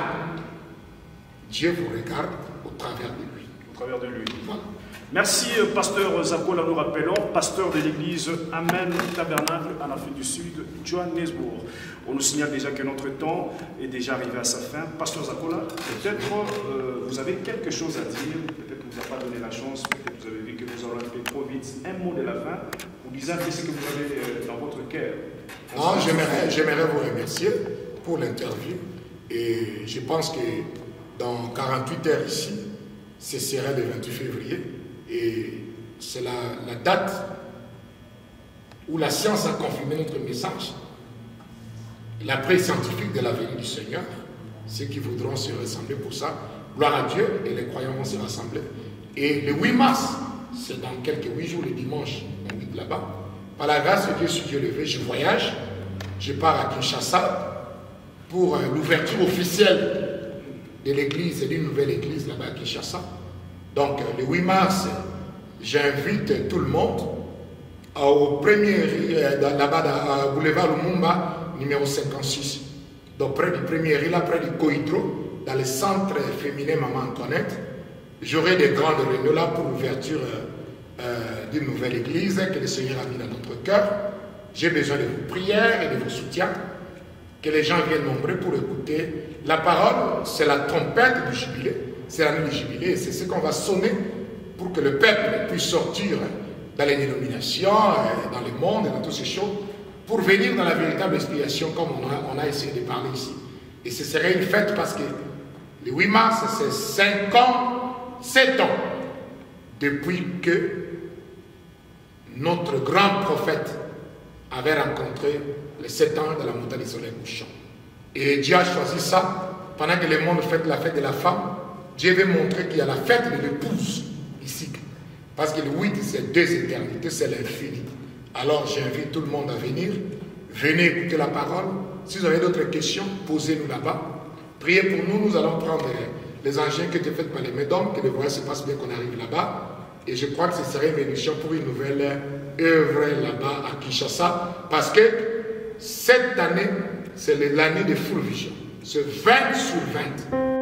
Dieu vous regarde au travers de lui. Au travers de lui. Voilà. Merci, Pasteur Zakola, nous rappelons, pasteur de l'église Amen Tabernacle en Afrique du Sud, Johannesburg. On nous signale déjà que notre temps est déjà arrivé à sa fin. Pasteur Zakola, peut-être euh, vous avez quelque chose à dire, peut-être que vous n'avez pas donné la chance, peut-être que vous avez vu que vous avez fait trop vite. Un mot de la fin, vous disant ce que vous avez euh, dans votre cœur. Non, j'aimerais vous remercier pour l'interview et je pense que dans quarante-huit heures ici, ce sera le vingt-huit février. Et c'est la, la date où la science a confirmé notre message. La preuve scientifique de la venue du Seigneur, ceux qui voudront se rassembler pour ça, gloire à Dieu, et les croyants vont se rassembler. Et le huit mars, c'est dans quelques huit jours, le dimanche, on est là-bas. Par la grâce de Dieu, si Dieu le veut, je voyage, je pars à Kinshasa pour euh, l'ouverture officielle de l'église, et d'une nouvelle église là-bas à Kinshasa. Donc, le huit mars, j'invite tout le monde au premier riz, là-bas, à Boulevard Lumumba, numéro cinquante-six. Donc, près du premier riz, là, près du Cohidro, dans le centre féminin Maman Antoinette. J'aurai des grandes réunions là pour l'ouverture euh, d'une nouvelle église que le Seigneur a mis dans notre cœur. J'ai besoin de vos prières et de vos soutiens. Que les gens viennent nombreux pour écouter. La parole, c'est la trompette du jubilé. C'est l'année du jubilé et c'est ce qu'on va sonner pour que le peuple puisse sortir dans les dénominations, dans le monde et dans toutes ces choses, pour venir dans la véritable expiation comme on a, on a essayé de parler ici. Et ce serait une fête parce que le huit mars, c'est cinq ans, sept ans depuis que notre grand prophète avait rencontré les sept ans de la montagne du soleil couchant. Et Dieu a choisi ça pendant que le monde fête la fête de la femme. Dieu veut montrer qu'il y a la fête de l'épouse ici. Parce que le huit, c'est deux éternités, c'est l'infini. Alors j'invite tout le monde à venir. Venez écouter la parole. Si vous avez d'autres questions, posez-nous là-bas. Priez pour nous, nous allons prendre les engins qui étaient faits par les médons, que le voyage se passe bien qu'on arrive là-bas. Et je crois que ce serait une bénédiction pour une nouvelle œuvre là-bas à Kinshasa. Parce que cette année, c'est l'année de Full Vision. C'est vingt sur vingt.